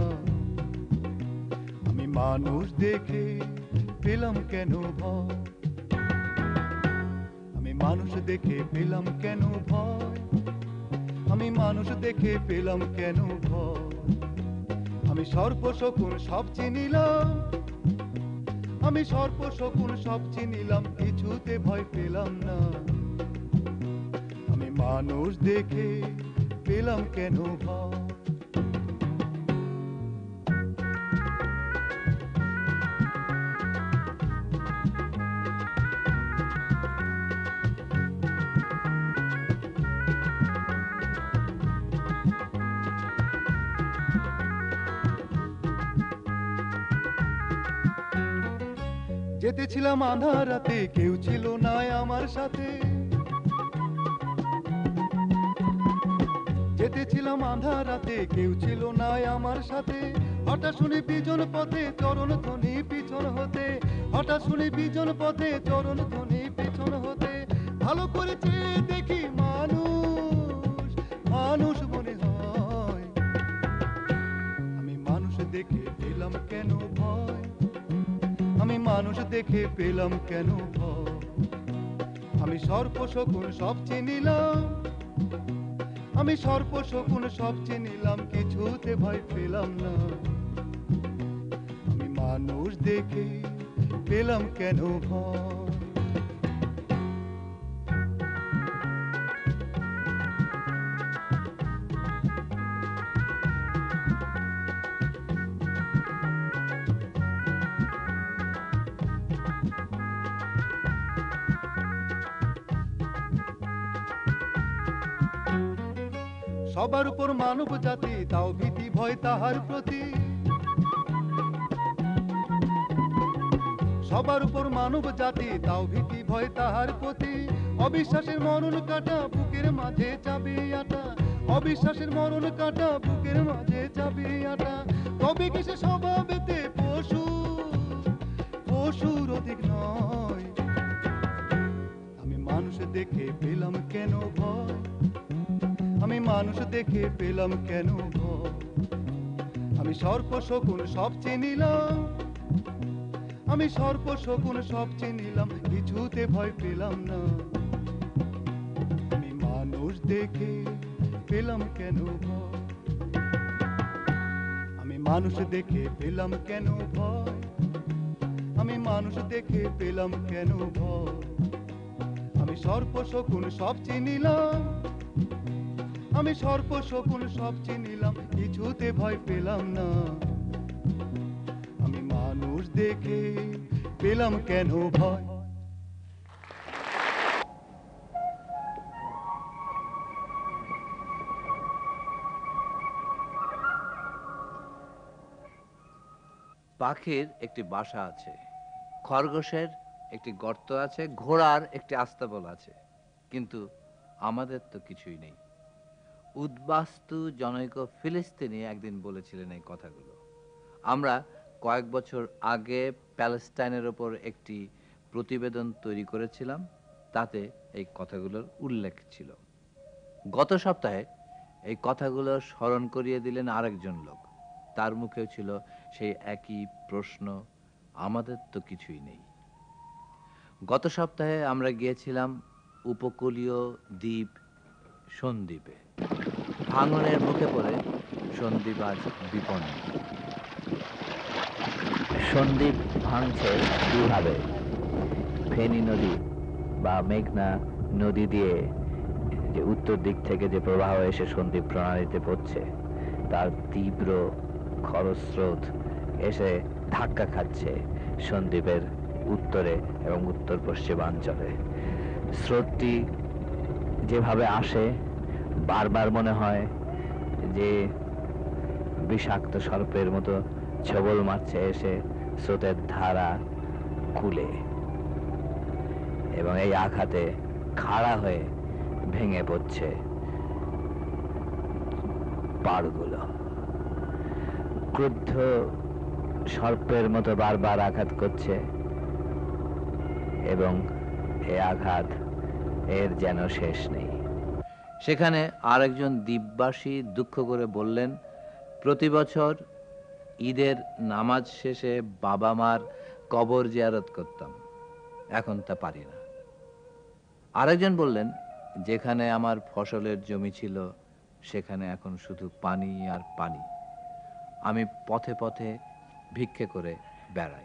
আমি মানুষ দেখে পেলাম কেন ভয়, আমি মানুষ দেখে পেলাম কেন ভয়, আমি মানুষ দেখে পেলাম কেন ভয়। আমি সর্প শকুন সব চিনিলাম, আমি সর্প শকুন সব চিনিলাম, কিছুতে ভয় পেলাম না। আমি মানুষ দেখে পেলাম কেন ভয়। যেতেছিলাম আঁধার রাতে, কেউ ছিল না আমার সাথে। যেতেছিলাম আঁধার রাতে, কেউ ছিল না আমার সাথে। হঠাৎ শুনি বিজন পথে চরণ ধ্বনি পিছন হতে, হঠাৎ শুনি বিজন পথে চরণ ধ্বনি পিছন হতে। ভালো করে চেয়ে দেখি মানুষ, মানুষ মনে হয়। আমি মানুষ দেখে পেলাম কেন ভয়, আমি মানুষ দেখে পেলাম কেন ভয়। আমি সর্প শকুন সব চিনিলাম, আমি সর্প শকুন সব চিনিলাম, কিছুতে ভয় পেলাম না। আমি মানুষ দেখে পেলাম কেন ভয়। সবার উপর মানব জাতি, তাও ভীতি ভয় তাহার প্রতি। সবার উপর মানব জাতি, তাও ভীতি ভয় তাহার প্রতি। অবিশ্বাসের মরণ কাটা বুকের মাঝে চাবি আটা, অবিশ্বাসের মরণ কাটা বুকের মাঝে চাবি আটা। তবে কি সে স্বভাবেতে পশু, পশুর অধিক নয়। আমি মানুষ দেখে পেলাম কেন ভয়, আমি মানুষ দেখে পেলাম কেন ভয়। আমি সর্প শকুন সব চিনিলাম, আমি সর্প শকুন সব চিনিলাম, কিছুতে ভয় পেলাম না। আমি মানুষ দেখে পেলাম কেন ভয়, আমি মানুষ দেখে পেলাম কেন ভয়, আমি মানুষ দেখে পেলাম কেন ভয়। আমি সর্প শকুন সব চিনিলাম, আমি সর্প শকুন সব চিনিলাম, কিছুতে ভয় পেলাম না। আমি মানুষ দেখে পেলাম কেন ভয়। পাখির একটি বাসা আছে, খরগোশের একটি গর্ত আছে, ঘোড়ার একটি আস্তাবল আছে, কিন্তু আমাদের তো কিছুই নেই। উদ্বাস্তু জনৈক ফিলিস্তিনি একদিন বলেছিলেন এই কথাগুলো। আমরা কয়েক বছর আগে প্যালেস্টাইনের ওপর একটি প্রতিবেদন তৈরি করেছিলাম, তাতে এই কথাগুলোর উল্লেখ ছিল। গত সপ্তাহে এই কথাগুলো স্মরণ করিয়ে দিলেন আরেকজন লোক, তার মুখেও ছিল সেই একই প্রশ্ন, আমাদের তো কিছুই নেই। গত সপ্তাহে আমরা গিয়েছিলাম উপকূলীয় দ্বীপ সন্দ্বীপে। ভাঙনের মুখে পড়ে সন্দ্বীপ আজ বিপন্ন। সন্দ্বীপ ভাঙছে দুভাবে। ফেনী নদী বা মেঘনা নদী দিয়ে যে উত্তর দিক থেকে যে প্রবাহ এসে সন্দ্বীপ প্রণালীতে পড়ছে, তার তীব্র খরস্রোত এসে ধাক্কা খাচ্ছে সন্দ্বীপের উত্তরে এবং উত্তর পশ্চিমাঞ্চলে। স্রোতটি যেভাবে আসে, বারবার মনে হয় যে বিষাক্ত সর্পের মতো ছবল মারছে এসে স্রোতের ধারা কুলে, এবং এই আঘাতে খাড়া হয়ে ভেঙে পড়ছে পাড়গুলো। ক্রুদ্ধ সর্পের মতো বারবার আঘাত করছে এবং এই আঘাত এর যেন শেষ নেই। সেখানে আরেকজন দ্বীপবাসী দুঃখ করে বললেন, প্রতি বছর ঈদের নামাজ শেষে বাবা মার কবর জিয়ারত করতাম, এখন তা পারি না। আরেকজন বললেন, যেখানে আমার ফসলের জমি ছিল সেখানে এখন শুধু পানি আর পানি। আমি পথে পথে ভিক্ষে করে বেড়াই।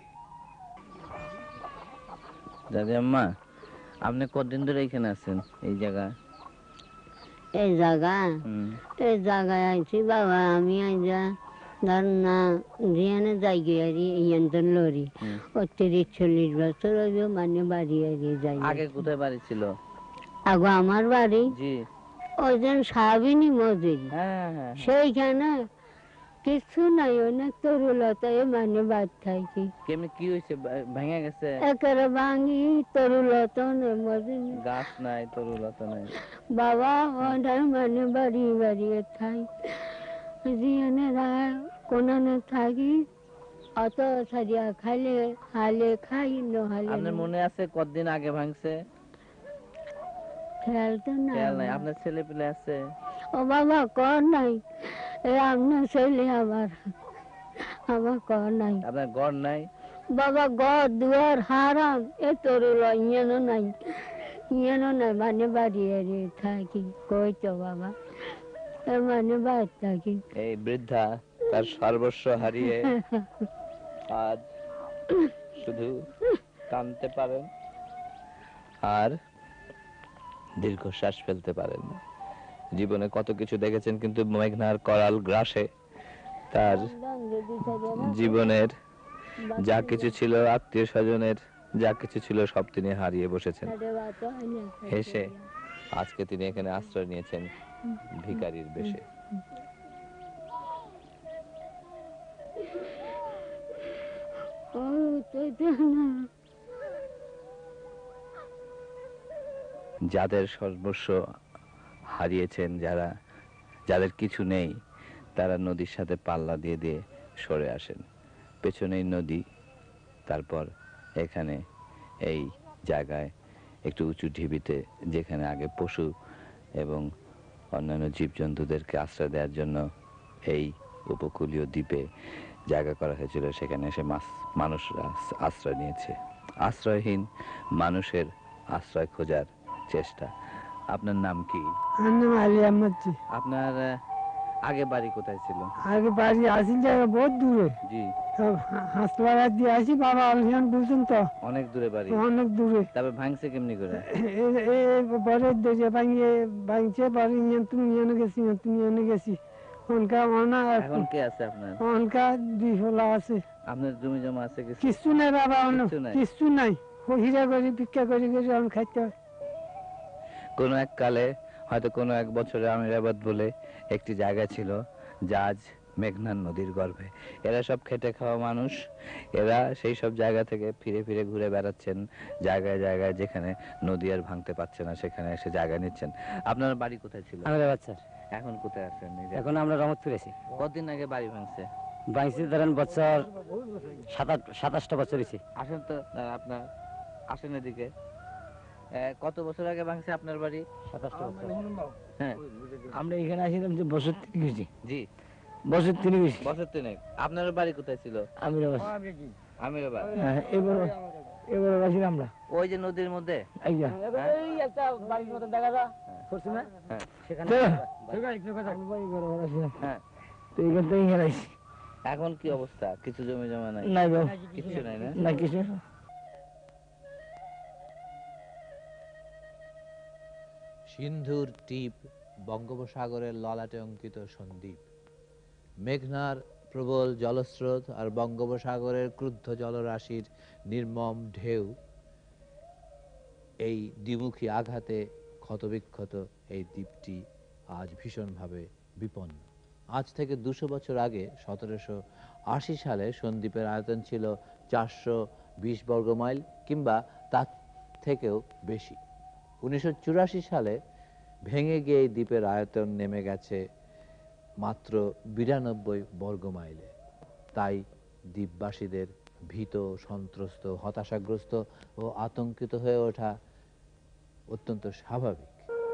দাদি আম্মা, আপনি কতদিন ধরে এখানে আছেন এই জায়গায়? এই জায়গায় আইছি বাবা, আমি আইজা ধর না যেখানে যাই গিয়ারি ইয়ান্তন লরি ও 30-40 বছর হইব, মানে বাড়ি আইরি যাই। আগে কোথায় বাড়ি ছিল? আগো আমার বাড়ি জি ওই যে সাবিনী মসজিদ, সেইখানে কিছু নাই, অনেক তরুলতায় মানে বাদ থাকি। কেমনি কি হয়েছে? ভেঙে গেছে? একেবারে ভাঙি, তরুলতা নেই, মসজিদ গাছ নাই, তরুলতা নাই। বাবা ওটার মানে বাড়ি বাড়ি থাই, যেখানে কোনানে থাকি অত সারিয়া খাইলে হালে খাই, নহালে আপনার মনে আছে কতদিন আগে ভাঙছে? খেয়াল তো খেয়াল নাই। না। আপনার ছেলে পেলে আছে? ও বাবা কর নাই, আপনার ছেলে আমার কর নাই। আপনার ঘর নাই? বাবা ঘর দুয়ার হারাম, এ তরুল ইয়ানো নাই, ইয়ানো নাই, মানে বাড়ি বাড়ি থাকি। কই তো বাবা, মানে বাড়ি থাকি। এই বৃদ্ধা তার সর্বস্ব হারিয়ে আজ শুধু কাঁদতে পারেন আর দীর্ঘশ্বাস ফেলতে পারেন। জীবনে কত কিছু দেখেছেন, কিন্তু মেঘনার করাল গ্রাসে তার জীবনের যা কিছু ছিল, আত্মীয় স্বজনের যা কিছু ছিল, সব তিনি হারিয়ে বসেছেন। হেসে আজকে তিনি এখানে আশ্রয় নিয়েছেন ভিখারির বেশে। যাদের সর্বস্ব হারিয়েছেন, যাদের কিছু নেই, তারা নদীর সাথে পাল্লা দিয়ে দিয়ে সরে আসেন। পেছনেই নদী, তারপর এখানে এই জায়গায় একটু উঁচু ঢিবিতে, যেখানে আগে পশু এবং অন্যান্য জীবজন্তুদেরকে আশ্রয় দেওয়ার জন্য এই উপকূলীয় দ্বীপে জায়গা করা হয়েছিল, সেখানে এসে মানুষরা আশ্রয় নিয়েছে। আশ্রয়হীন মানুষের আশ্রয় খোঁজার চেষ্টা। আপনার নাম কি? আমার নাম আলী আহমদ জি। আপনার আগে বাড়ি কোথায় ছিল? আগে বাড়ি আসি জায়গা বহুত দূরে, জি সব হাসপাতাল দিয়ে আসি, বাবা আলিহান বলছেন তো অনেক দূরে বাড়ি। অনেক দূরে। তবে ভাঙছে কেমনি করে? পরে দেশে ভাঙছে, পরে তুমি এনে গেছি, তুমি এনে গেছি। এখন কে আছে আপনার? অনকা 2 ফলা আছে। আপনার জমি জমা আছে কিছু? কিছু নাই বাবা, কিছু নাই, হিরা করি ভিক্ষা করি করে আমি খাইতে হয়। কোনো এক কালে, হয়তো কোনো এক বছরে আমিরাবাদ বলে একটি জায়গা ছিল, যা আজ মেঘনার নদীর গর্ভে। এরা সব খেটে খাওয়া মানুষ, এরা সেই সব জায়গা থেকে ফিরে ফিরে ঘুরে বেড়াচ্ছেন জায়গায় জায়গায়, যেখানে নদী আর ভাঙতে পারছে না সেখানে এসে জায়গা নিচ্ছেন। আপনার বাড়ি কোথায় ছিল? আমিরাবাদ স্যার। এখন কোথায় আছেন? এখন আমরা রহমতপুর আছি। কতদিন আগে বাড়ি ভাঙছে? ভাঙছি ধরেন বছর 27টা বছর হয়েছে। আসেন তো আপনার, আসেন এদিকে। কত বছর আগে ভাঙছে আপনার বাড়ি? 27টা বছর। হ্যাঁ, আমরা এখানে আসছিলাম যে বছর 3 হয়েছে। জি বছর 3 হয়েছে। বছর 3। আপনার বাড়ি কোথায় ছিল? আমিরাবাদ। আমিরাবাদ। হ্যাঁ, এবার আসছিলাম আমরা ওই যে নদীর মধ্যে এই যে এই একটা বাড়ির মতো দেখা যায় করছি না, সেখানে হ্যাঁ, তো এইখান থেকে এখানে আসছি। এখন কি অবস্থা? কিছু জমি জমা নাই? নাই বাবু, কিছু নাই না? না কিছু। সিন্ধুর টিপ, বঙ্গোপসাগরের ললাটে অঙ্কিত সন্দ্বীপ, মেঘনার প্রবল জলস্রোত আর বঙ্গোপসাগরের ক্রুদ্ধ জলরাশির নির্মম ঢেউ, এই দ্বিমুখী আঘাতে ক্ষতবিক্ষত এই দ্বীপটি আজ ভীষণভাবে বিপন্ন। আজ থেকে 200 বছর আগে 1780 সালে সন্দ্বীপের আয়তন ছিল 420 বর্গমাইল কিংবা তার থেকেও বেশি। 1984 সালে ভেঙে গিয়ে এই দ্বীপের আয়তন নেমে গেছে মাত্র 92 বর্গমাইলে। তাই দ্বীপবাসীদের ভীত, সন্ত্রস্ত, হতাশাগ্রস্ত ও আতঙ্কিত হয়ে ওঠা অত্যন্ত স্বাভাবিক।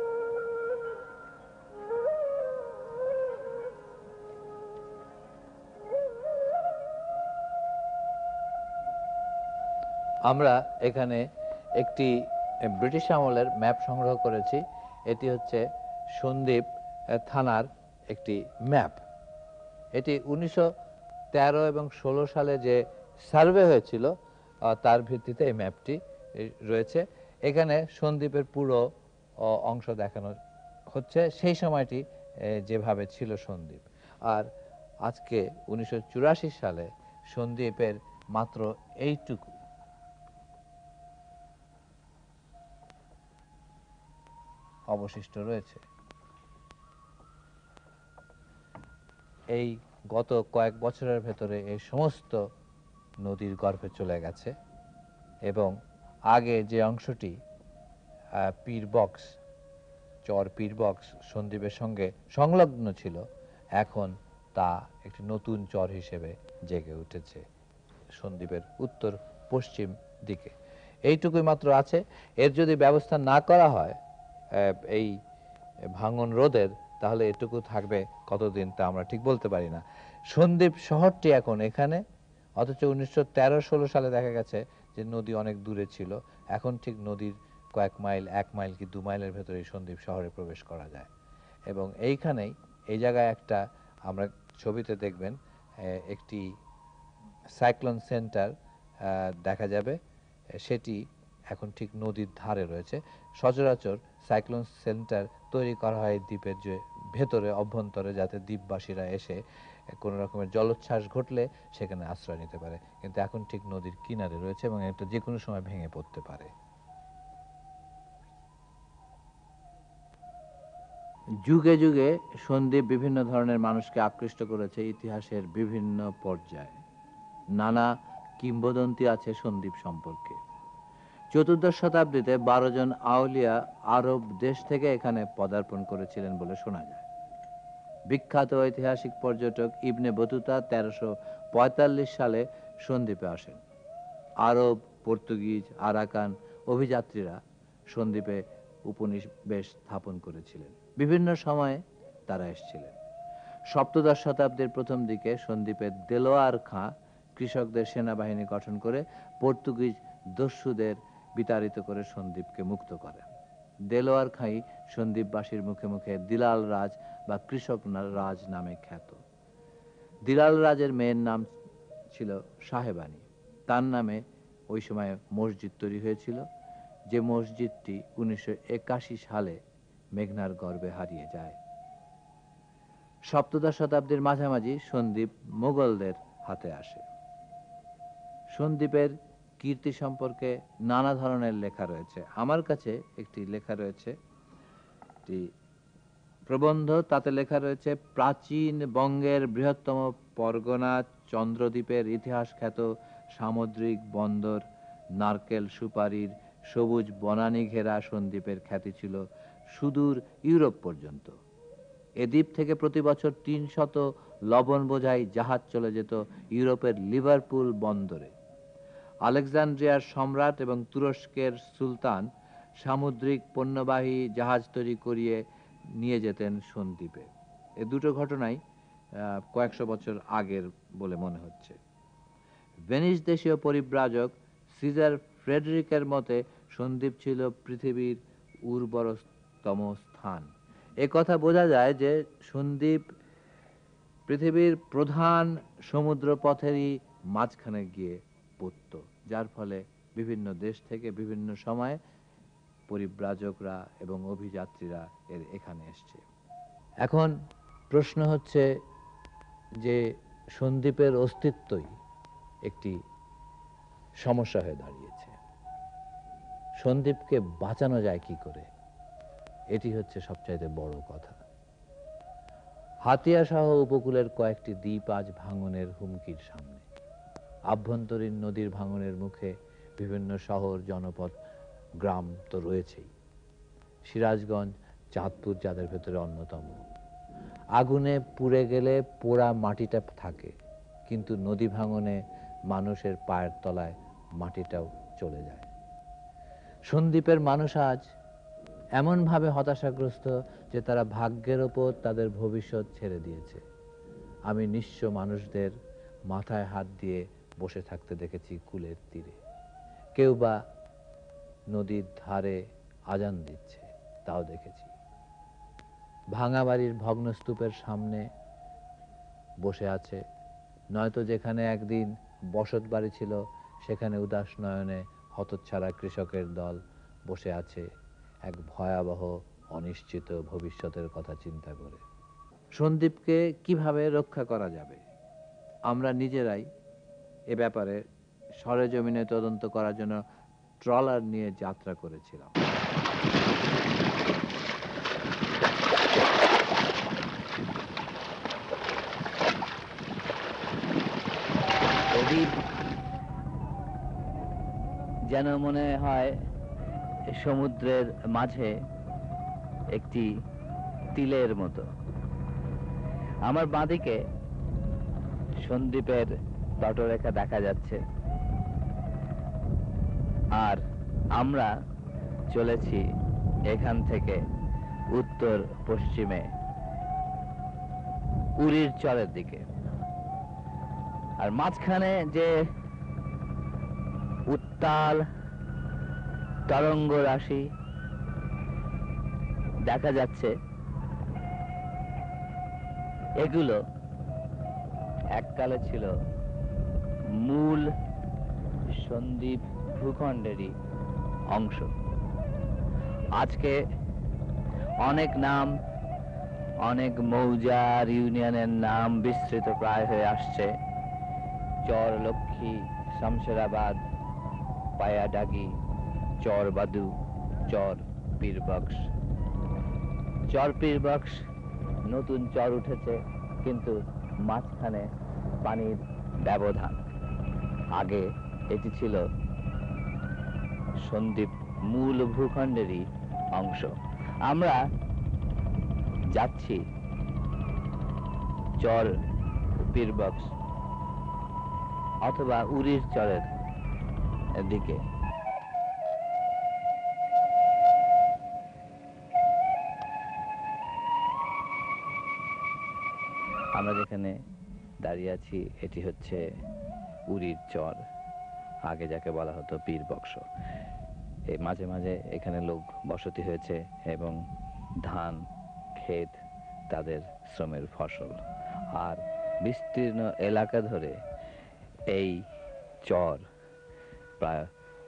আমরা এখানে একটি ব্রিটিশ আমলের ম্যাপ সংগ্রহ করেছি। এটি হচ্ছে সন্দ্বীপ থানার একটি ম্যাপ। এটি 1913 এবং 16 সালে যে সার্ভে হয়েছিল তার ভিত্তিতে এই ম্যাপটি রয়েছে। এখানে সন্দ্বীপের পুরো অংশ দেখানো হচ্ছে, সেই সময়টি যেভাবে ছিল সন্দ্বীপ। আর আজকে 1984 সালে সন্দ্বীপের মাত্র এইটুকু অবশিষ্ট রয়েছে। এই গত কয়েক বছরের ভেতরে এই সমস্ত নদীর গর্ভে চলে গেছে এবং আগে যে অংশটি পীরবক্স, চর পীরবক্স সন্দ্বীপের সঙ্গে সংলগ্ন ছিল, এখন তা একটি নতুন চর হিসেবে জেগে উঠেছে সন্দ্বীপের উত্তর পশ্চিম দিকে। এইটুকুই মাত্র আছে। এর যদি ব্যবস্থা না করা হয় এই ভাঙন রোধের, তাহলে এটুকু থাকবে কতদিন তা আমরা ঠিক বলতে পারি না। সন্দ্বীপ শহরটি এখন এখানে, অথচ 1913-16 সালে দেখা গেছে যে নদী অনেক দূরে ছিল। এখন ঠিক নদীর কয়েক মাইল, 1 মাইল কি 2 মাইলের ভেতরে সন্দ্বীপ শহরে প্রবেশ করা যায়। এবং এইখানেই, এই জায়গায় একটা আমরা ছবিতে দেখবেন একটি সাইক্লোন সেন্টার দেখা যাবে, সেটি এখন ঠিক নদীর ধারে রয়েছে। সচরাচর সাইক্লোন সেন্টার তৈরি করা হয় দ্বীপের যে ভেতরে, অভ্যন্তরে, যাতে দ্বীপবাসীরা এসে কোনো রকমের জলোচ্ছ্বাস ঘটলে সেখানে আশ্রয় নিতে পারে। কিন্তু এখন ঠিক নদীর কিনারে রয়েছে এবং এটা যে কোনো সময় ভেঙে পড়তে পারে। যুগে যুগে সন্দ্বীপ বিভিন্ন ধরনের মানুষকে আকৃষ্ট করেছে ইতিহাসের বিভিন্ন পর্যায়ে। নানা কিংবদন্তি আছে সন্দ্বীপ সম্পর্কে। 14দশ শতাব্দীতে 12 জন আউলিয়া আরব দেশ থেকে এখানে পদার্পণ করেছিলেন বলে শোনা যায়। বিখ্যাত ঐতিহাসিক পর্যটক ইবনে বতুতা 1345 সালে সন্দ্বীপে আসেন। আরব, পর্তুগিজ, আরাকান অভিযাত্রীরা সন্দ্বীপে উপনিবেশ স্থাপন করেছিলেন। বিভিন্ন সময়ে তারা এসেছিলেন। 17দশ শতাব্দীর প্রথম দিকে সন্দ্বীপের দেলোয়ার খাঁ কৃষকদের সেনাবাহিনী গঠন করে পর্তুগিজ দস্যুদের বিতাড়িত করে সন্দ্বীপকে মুক্ত করেন। দেলোয়ার খাঁই সন্দ্বীপবাসীর মুখে মুখে দিলাল রাজ বা কৃষক রাজ নামে খ্যাত। দিলাল রাজের মেয়ের নাম ছিল সাহেবানী। তার নামে ওই সময় মসজিদ তৈরি হয়েছিল, যে মসজিদটি 1981 সালে মেঘনার গর্ভে হারিয়ে যায়। 17দশ শতাব্দীর মাঝামাঝি সন্দ্বীপ মোগলদের হাতে আসে। সন্দ্বীপের কীর্তি সম্পর্কে নানা ধরনের লেখা রয়েছে। আমার কাছে একটি লেখা রয়েছে, একটি প্রবন্ধ, তাতে লেখা রয়েছে প্রাচীন বঙ্গের বৃহত্তম পরগনা চন্দ্রদ্বীপের ইতিহাস খ্যাত সামুদ্রিক বন্দর, নারকেল সুপারির সবুজ বনানী ঘেরা সন্দ্বীপের খ্যাতি ছিল সুদূর ইউরোপ পর্যন্ত। এ দ্বীপ থেকে প্রতি বছর 300 লবণ বোঝাই জাহাজ চলে যেত ইউরোপের লিভারপুল বন্দরে। আলেকজান্দ্রিয়ার সম্রাট এবং তুরস্কের সুলতান সামুদ্রিক পণ্যবাহী জাহাজ তৈরি করিয়ে নিয়ে যেতেন সন্দ্বীপে। এ দুটো ঘটনাই কয়েকশো বছর আগের বলে মনে হচ্ছে। ভেনিস দেশীয় পরিব্রাজক সিজার ফ্রেডরিকের মতে সন্দ্বীপ ছিল পৃথিবীর উর্বরতম স্থান। এ কথা বোঝা যায় যে সন্দ্বীপ পৃথিবীর প্রধান সমুদ্র পথেরই মাঝখানে গিয়ে পড়ত, যার ফলে বিভিন্ন দেশ থেকে বিভিন্ন সময়ে পরিব্রাজকরা এবং অভিযাত্রীরা এখানে এসছে। এখন প্রশ্ন হচ্ছে যে সন্দ্বীপের অস্তিত্বই একটি সমস্যা হয়ে দাঁড়িয়েছে। সন্দ্বীপকে বাঁচানো যায় কি করে, এটি হচ্ছে সবচাইতে বড় কথা। হাতিয়া সহ উপকূলের কয়েকটি দ্বীপ আজ ভাঙনের হুমকির সামনে। আভ্যন্তরীণ নদীর ভাঙনের মুখে বিভিন্ন শহর, জনপদ, গ্রাম তো রয়েছেই। সিরাজগঞ্জ, চাঁদপুর যাদের ভেতরে অন্যতম। আগুনে পুড়ে গেলে পোড়া মাটিটা থাকে, কিন্তু নদী ভাঙনে মানুষের পায়ের তলায় মাটিটাও চলে যায়। সন্দ্বীপের মানুষ আজ এমনভাবে হতাশাগ্রস্ত যে তারা ভাগ্যের ওপর তাদের ভবিষ্যৎ ছেড়ে দিয়েছে। আমি নিঃস্ব মানুষদের মাথায় হাত দিয়ে বসে থাকতে দেখেছি কুলের তীরে, কেউ বা নদীর ধারে আজান দিচ্ছে, তাও দেখেছি। ভাঙা বাড়ির ভগ্নস্তূপের সামনে বসে আছে, নয়তো যেখানে একদিন বসত বাড়ি ছিল সেখানে উদাস নয়নে হতচ্ছাড়া কৃষকের দল বসে আছে এক ভয়াবহ অনিশ্চিত ভবিষ্যতের কথা চিন্তা করে। সন্দ্বীপকে কিভাবে রক্ষা করা যাবে, আমরা নিজেরাই এ ব্যাপারে সরেজমিনে তদন্ত করার জন্য ট্রলার নিয়ে যাত্রা করেছিলাম। যেন মনে হয় সমুদ্রের মাঝে একটি তিলের মতো। আমার বাঁদিকে সন্দ্বীপের তটরেখা দেখা যাচ্ছে, আর আমরা চলেছি এখান থেকে উত্তর পশ্চিমে উড়ির চরের দিকে। আর মাঝখানে যে উত্তাল তরঙ্গ রাশি দেখা যাচ্ছে, এগুলো এককালে ছিল মূল সন্দ্বীপ ভূখণ্ডেরই অংশ। আজকে অনেক নাম, অনেক মৌজার ইউনিয়নের নাম বিস্তৃত প্রায় হয়ে আসছে। চর লক্ষ্মী, শামশেরাবাদ, পায়াডাগি, চর বাদু, চর পীরবক্স। চর পীরবক্স নতুন চর উঠেছে, কিন্তু মাঝখানে পানির ব্যবধান। আগে এটি ছিল সন্দ্বীপ মূল ভূখণ্ডেরই অংশ। আমরা যাচ্ছি চর পীরবক্স অথবা উড়ির চরের দিকে। আমরা যেখানে দাঁড়িয়ে আছি এটি হচ্ছে উড়ির চর, আগে যাকে বলা হতো পীরবক্স। এই মাঝে মাঝে এখানে লোক বসতি হয়েছে এবং ধান ক্ষেত তাদের শ্রমের ফসল। আর বিস্তীর্ণ এলাকা ধরে এই চর প্রায়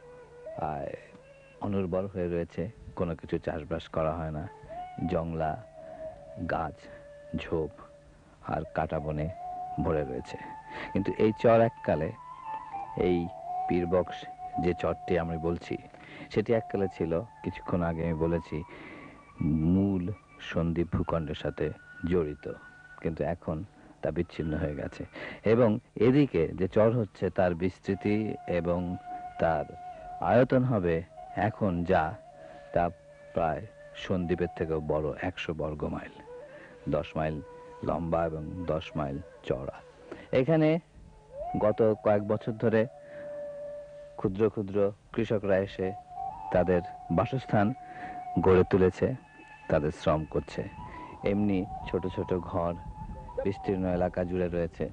অনুর্বর হয়ে রয়েছে, কোনো কিছু চাষবাস করা হয় না। জংলা, গাছ, ঝোপ আর কাটা বনে ভরে রয়েছে। কিন্তু এই চর এককালে, এই পীরবক্স যে চরটি আমি বলছি, সেটি এককালে ছিল, কিছুক্ষণ আগে আমি বলেছি, মূল সন্দ্বীপ ভূখণ্ডের সাথে জড়িত, কিন্তু এখন তা বিচ্ছিন্ন হয়ে গেছে। এবং এদিকে যে চর হচ্ছে তার বিস্তৃতি এবং তার আয়তন হবে এখন যা, তা প্রায় সন্দ্বীপের থেকেও বড়, 100 বর্গ মাইল, 10 মাইল লম্বা এবং 10 মাইল চওড়া। এখানে গত কয়েক বছর ধরে ক্ষুদ্র ক্ষুদ্র কৃষকরা এসে তাদের বাসস্থান গড়ে তুলেছে, তাদের শ্রম করছে। এমনি ছোট ছোট ঘর বিস্তীর্ণ এলাকা জুড়ে রয়েছে।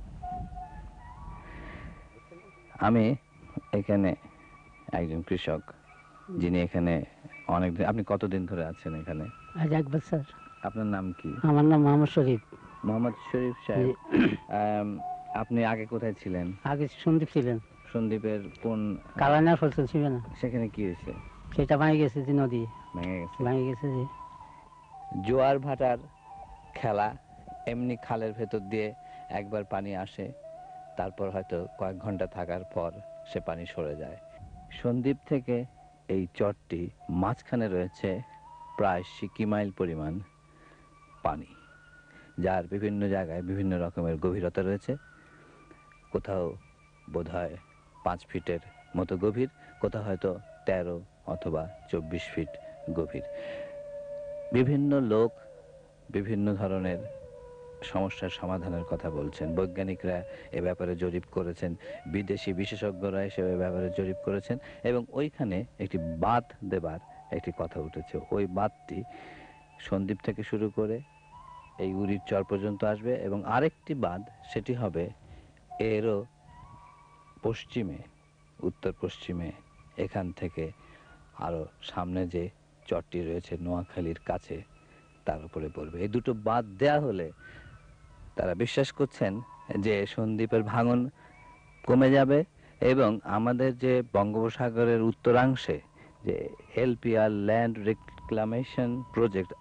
আমি এখানে একজন কৃষক, যিনি এখানে অনেকদিন। আপনি কতদিন ধরে আছেন এখানে? আজ 1 বছর। আপনার নাম কি? আমার নাম মোহাম্মদ শরীফ। মোহাম্মদ শরীফ সাহেব, আপনি আগে কোথায় ছিলেন? আগে সন্দ্বীপ ছিলেন। সন্দ্বীপের কোন? কালানা ফসল ছিল না, সেখানে কি হয়েছে? সেটা ভেঙে গেছে, যে নদী ভেঙে গেছে। যে জোয়ার ভাটার খেলা, এমনি খালের ভেতর দিয়ে একবার পানি আসে, তারপর হয়তো কয়েক ঘন্টা থাকার পর সে পানি সরে যায়। সন্দ্বীপ থেকে এই চরটি মাঝখানে রয়েছে প্রায় 60 মাইল পরিমাণ পানি, যার বিভিন্ন জায়গায় বিভিন্ন রকমের গভীরতা রয়েছে। কোথাও বোধহয় 5 ফিটের মতো গভীর, কোথাও হয়তো 13 অথবা 24 ফিট গভীর। বিভিন্ন লোক বিভিন্ন ধরনের সমস্যার সমাধানের কথা বলছেন, বৈজ্ঞানিকরা এ ব্যাপারে জরিপ করেছেন, বিদেশি বিশেষজ্ঞরা এসে এ ব্যাপারে জরিপ করেছেন এবং ওইখানে একটি বাঁধ দেবার একটি কথা উঠেছে। ওই বাঁধটি সন্দ্বীপ থেকে শুরু করে এই উড়ির চর পর্যন্ত আসবে এবং আরেকটি বাঁধ সেটি হবে এরও পশ্চিমে, উত্তর পশ্চিমে, এখান থেকে আরও সামনে যে চরটি রয়েছে নোয়াখালীর কাছে তার উপরে পড়বে। এই দুটো বাঁধ দেয়া হলে তারা বিশ্বাস করছেন যে সন্দ্বীপের ভাঙন কমে যাবে এবং আমাদের যে বঙ্গোপসাগরের উত্তরাংশে যে LPR land reclamation project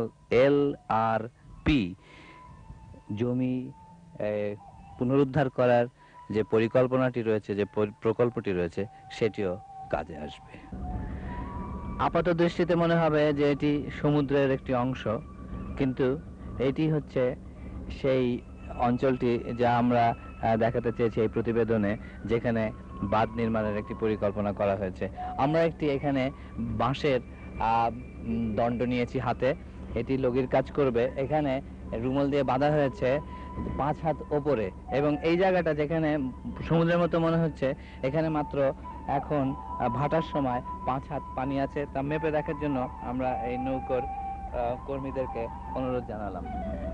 LRP জমি পুনরুদ্ধার করার যে পরিকল্পনাটি রয়েছে, যে প্রকল্পটি রয়েছে, সেটিও কাজে আসবে। আপাত দৃষ্টিতে মনে হবে যে এটি সমুদ্রের একটি অংশ, কিন্তু এটি হচ্ছে সেই অঞ্চলটি যা আমরা দেখাতে চেয়েছি এই প্রতিবেদনে, যেখানে বাঁধ নির্মাণের একটি পরিকল্পনা করা হয়েছে। আমরা একটি এখানে বাঁশের দণ্ড নিয়েছি হাতে, এটি লগির কাজ করবে। এখানে রুমাল দিয়ে বাঁধা হয়েছে 5 হাত ওপরে এবং এই জায়গাটা যেখানে সমুদ্রের মতো মনে হচ্ছে, এখানে মাত্র এখন ভাটার সময় 5 হাত পানি আছে। তা মেপে দেখার জন্য আমরা এই নৌকোর কর্মীদেরকে অনুরোধ জানালাম।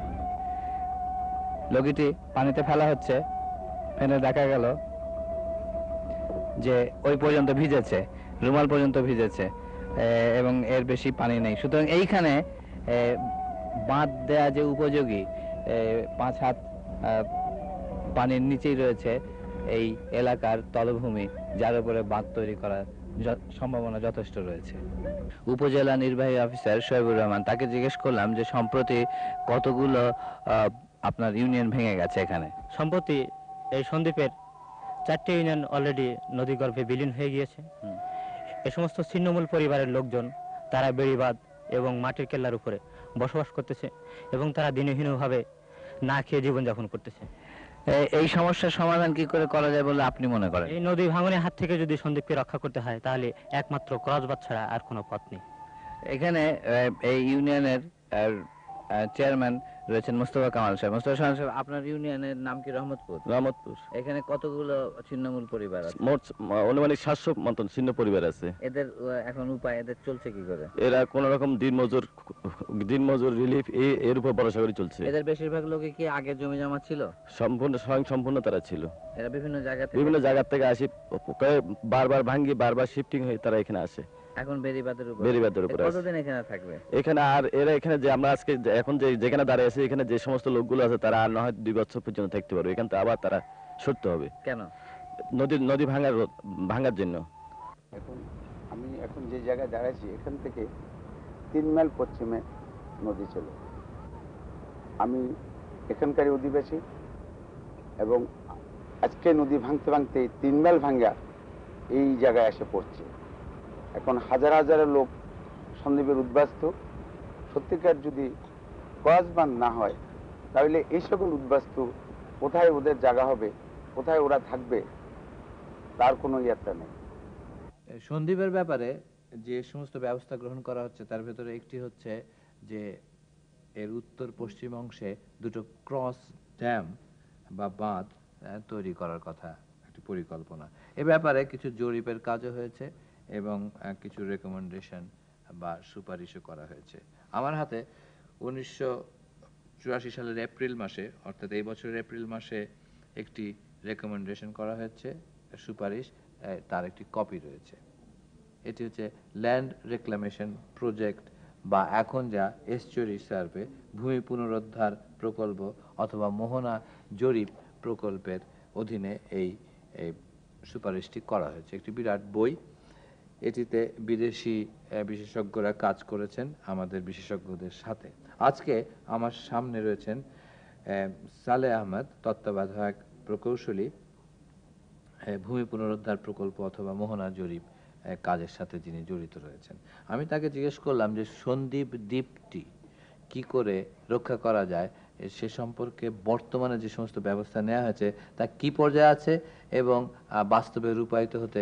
লগিটি পানিতে ফেলা হচ্ছে, ফেলে দেখা গেল যে ওই পর্যন্ত ভিজেছে, রুমাল পর্যন্ত ভিজেছে এবং এর বেশি পানি নেই। সুতরাং এইখানে বাঁধ দেয়া যে উপযোগী 5 হাত পানির নিচেই রয়েছে এই এলাকার তলভূমি, যার উপরে বাঁধ তৈরি করার সম্ভাবনা যথেষ্ট রয়েছে। উপজেলা নির্বাহী অফিসার শোয়েবুর রহমান, তাকে জিজ্ঞেস করলাম যে সম্প্রতি কতগুলো আপনার ইউনিয়ন ভেঙে গেছে এখানে। সম্প্রতি এই সন্দ্বীপের 4টি ইউনিয়ন অলরেডি নদীগর্ভে বিলীন হয়ে গিয়েছে। এ সমস্ত ছিন্নমূল পরিবারের লোকজন তারা বেড়িবাঁধ এবং মাটির কেল্লার উপরে বসবাস করতেছে এবং তারা দিনহীনভাবে না খেয়ে জীবনযাপন করতেছে। এই সমস্যার সমাধান কি করে করা যায় বলে আপনি মনে করেন? এই নদী ভাঙনের হাত থেকে যদি সন্দ্বীপকে রক্ষা করতে হয় তাহলে একমাত্র ক্রসবাঁধ ছাড়া আর কোনো পথ নেই। এখানে এই ইউনিয়নের চেয়ারম্যান রয়েছেন মোস্তফা কামাল সাহেব। মোস্তফা কামাল সাহেব, আপনার ইউনিয়নের নাম কি? রহমতপুর। রহমতপুর। এখানে কতগুলো ছিন্নমূল পরিবার আছে? মোট অনুমানিক 700 মতন ছিন্ন পরিবার আছে। এদের এখন উপায়, এদের চলছে কি করে? এরা কোন রকম দিনমজুর রিলিফ এর উপর ভরসা করে চলছে। এদের বেশিরভাগ লোকে কি আগে জমি জমা ছিল? সম্পূর্ণ তারা ছিল। এরা বিভিন্ন জায়গা থেকে আসি, বারবার ভাঙ্গি, বারবার শিফটিং হয়ে তারা এখানে আসে। এখন বেড়িবাঁধের উপর কতদিন এখানে থাকবে? এখানে আর এরা এখানে যে আমরা আজকে এখন যেখানে দাঁড়িয়ে আছি, এখানে যে সমস্ত লোকগুলো আছে তারা আর না হয় 2 বছর পর্যন্ত থাকতে পারবে। এখান থেকে আবার তারা সরতে হবে। কেন? নদী ভাঙার জন্য। আমি এখন যে জায়গায় দাঁড়াইছি, এখান থেকে 3 মাইল পশ্চিমে নদী ছিল। আমি এখানকারই অধিবাসী এবং আজকে নদী ভাঙতে ভাঙতে 3 মাইল ভাঙ্গা এই জায়গায় এসে পড়ছে। এখন হাজার হাজার লোক সন্দ্বীপের উদ্বাস্তু। সত্যিকার যদি ক্রসবাঁধ না হয় তাহলে এই সকল উদ্বাস্তু কোথায় ওদের জায়গা হবে, কোথায় ওরা থাকবে, তার কোনো ইয়াত্রা নেই। সন্দ্বীপের ব্যাপারে যে সমস্ত ব্যবস্থা গ্রহণ করা হচ্ছে তার ভেতরে একটি হচ্ছে যে এর উত্তর পশ্চিম অংশে 2টো ক্রস ড্যাম বা বাঁধ তৈরি করার কথা, একটি পরিকল্পনা। এ ব্যাপারে কিছু জরিপের কাজও হয়েছে এবং কিছু রেকমেন্ডেশন বা সুপারিশও করা হয়েছে। আমার হাতে 1984 সালের এপ্রিল মাসে, অর্থাৎ এই বছরের এপ্রিল মাসে একটি রেকমেন্ডেশন করা হয়েছে, সুপারিশ, তার একটি কপি রয়েছে। এটি হচ্ছে ল্যান্ড রেক্লামেশন প্রজেক্ট বা এখন যা এস্চুয়ারি সার্ভে, ভূমি পুনরুদ্ধার প্রকল্প অথবা মোহনা জরিপ প্রকল্পের অধীনে এই সুপারিশটি করা হয়েছে। একটি বিরাট বই। এটিতে বিদেশি বিশেষজ্ঞরা কাজ করেছেন আমাদের বিশেষজ্ঞদের সাথে। আজকে আমার সামনে রয়েছেন সালেহ আহমেদ, তত্ত্বাবধায়ক প্রকৌশলী, ভূমি পুনরুদ্ধার প্রকল্প অথবা মোহনা জরিপ কাজের সাথে যিনি জড়িত রয়েছেন। আমি তাকে জিজ্ঞেস করলাম যে সন্দ্বীপ দ্বীপটি কি করে রক্ষা করা যায়, সে সম্পর্কে বর্তমানে যে সমস্ত ব্যবস্থা নেওয়া হয়েছে তা কি পর্যায়ে আছে এবং বাস্তবে রূপায়িত হতে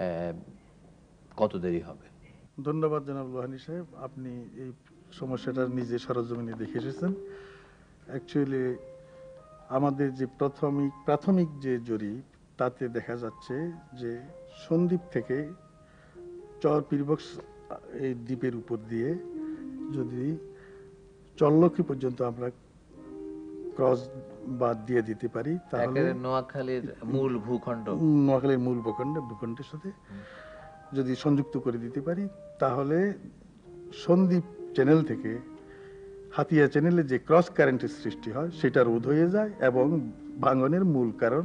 কত দেরি হবে। ধন্যবাদ জনাব লোহানী সাহেব, আপনি এই সমস্যাটা নিজে সরজমিনে দেখে এসেছেন। অ্যাকচুয়ালি আমাদের যে প্রাথমিক যে জরিপ তাতে দেখা যাচ্ছে যে সন্দ্বীপ থেকে চর পীরবক্স এই দ্বীপের উপর দিয়ে যদি চল্লকি পর্যন্ত আমরা ক্রস বাদ দিয়ে দিতে পারি তাহলে একেবারে নোয়াখালীর মূল ভূখণ্ড নোয়াখালীর মূল ভূখণ্ডের সাথে যদি সংযুক্ত করে দিতে পারি তাহলে সন্দ্বীপ চ্যানেল থেকে হাতিয়া চ্যানেলে যে ক্রস কারেন্টের সৃষ্টি হয় সেটা রোধ হয়ে যায় এবং ভাঙনের মূল কারণ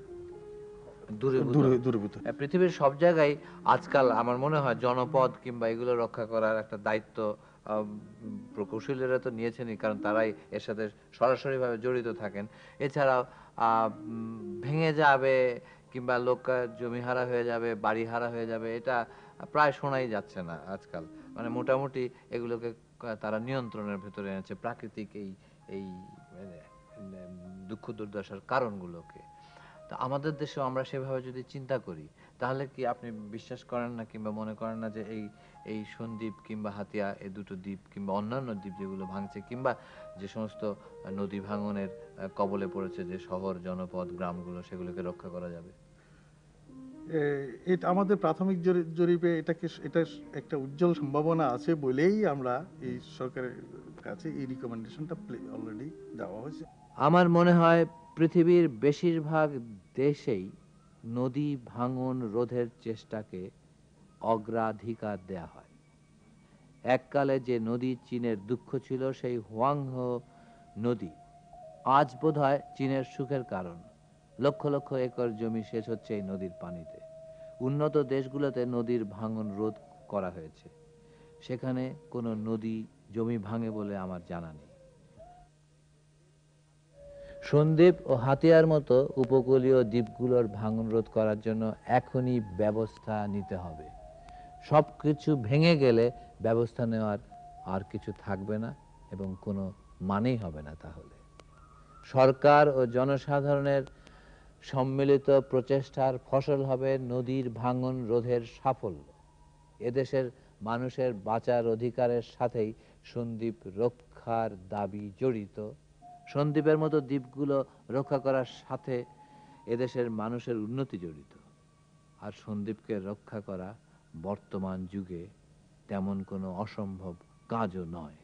দূরীভূত। পৃথিবীর সব জায়গায় আজকাল আমার মনে হয় জনপদ কিংবা এগুলো রক্ষা করার একটা দায়িত্ব প্রকৌশলীরা তো নিয়েছেনই, কারণ তারাই এর সাথে সরাসরিভাবে জড়িত থাকেন। এছাড়াও ভেঙে যাবে কিংবা লোক জমি হারা হয়ে যাবে, বাড়ি হারা হয়ে যাবে, এটা প্রায় শোনাই যাচ্ছে না আজকাল। মানে মোটামুটি এগুলোকে তারা নিয়ন্ত্রণের ভেতরে এনেছে, প্রাকৃতিক এই দুঃখ দুর্দশার কারণগুলোকে। তো আমাদের দেশেও আমরা সেভাবে যদি চিন্তা করি তাহলে কি আপনি বিশ্বাস করেন না কিংবা মনে করেন না যে এই সন্দ্বীপ কিংবা হাতিয়া, এই দুটো দ্বীপ কিংবা অন্যান্য দ্বীপ যেগুলো ভাঙছে কিংবা যে সমস্ত নদী ভাঙনের কবলে পড়েছে যে শহর জনপদ গ্রামগুলো, সেগুলোকে রক্ষা করা যাবে? এটা আমাদের প্রাথমিক জরিপে এটা একটা উজ্জ্বল সম্ভাবনা আছে বলেই আমরা এই সরকারের কাছে এই রিকমেন্ডেশনটা অলরেডি দেওয়া হয়েছে। আমার মনে হয় পৃথিবীর বেশিরভাগ দেশেই নদী ভাঙন রোধের চেষ্টাকে অগ্রাধিকার দেয়া হয়। এককালে যে নদী চীনের দুঃখ ছিল, সেই হুয়াংহো নদী আজ বোধহয় চীনের সুখের কারণ। লক্ষ লক্ষ একর জমি সেচ হচ্ছে এই নদীর পানিতে। উন্নত দেশগুলোতে নদীর ভাঙন রোধ করা হয়েছে, সেখানে কোনো নদী জমি ভাঙে বলে আমার জানা নেই। সন্দ্বীপ ও হাতিয়ার মতো উপকূলীয় দ্বীপগুলোর ভাঙন রোধ করার জন্য এখনই ব্যবস্থা নিতে হবে। সব কিছু ভেঙে গেলে ব্যবস্থা নেওয়ার আর কিছু থাকবে না এবং কোনো মানেই হবে না। তাহলে সরকার ও জনসাধারণের সম্মিলিত প্রচেষ্টার ফসল হবে নদীর ভাঙন রোধের সাফল্য। এদেশের মানুষের বাঁচার অধিকারের সাথেই সন্দ্বীপ রক্ষার দাবি জড়িত। সন্দ্বীপের মতো দ্বীপগুলো রক্ষা করার সাথে এদেশের মানুষের উন্নতি জড়িত। আর সন্দ্বীপকে রক্ষা করা বর্তমান যুগে তেমন কোনো অসম্ভব কাজও নয়।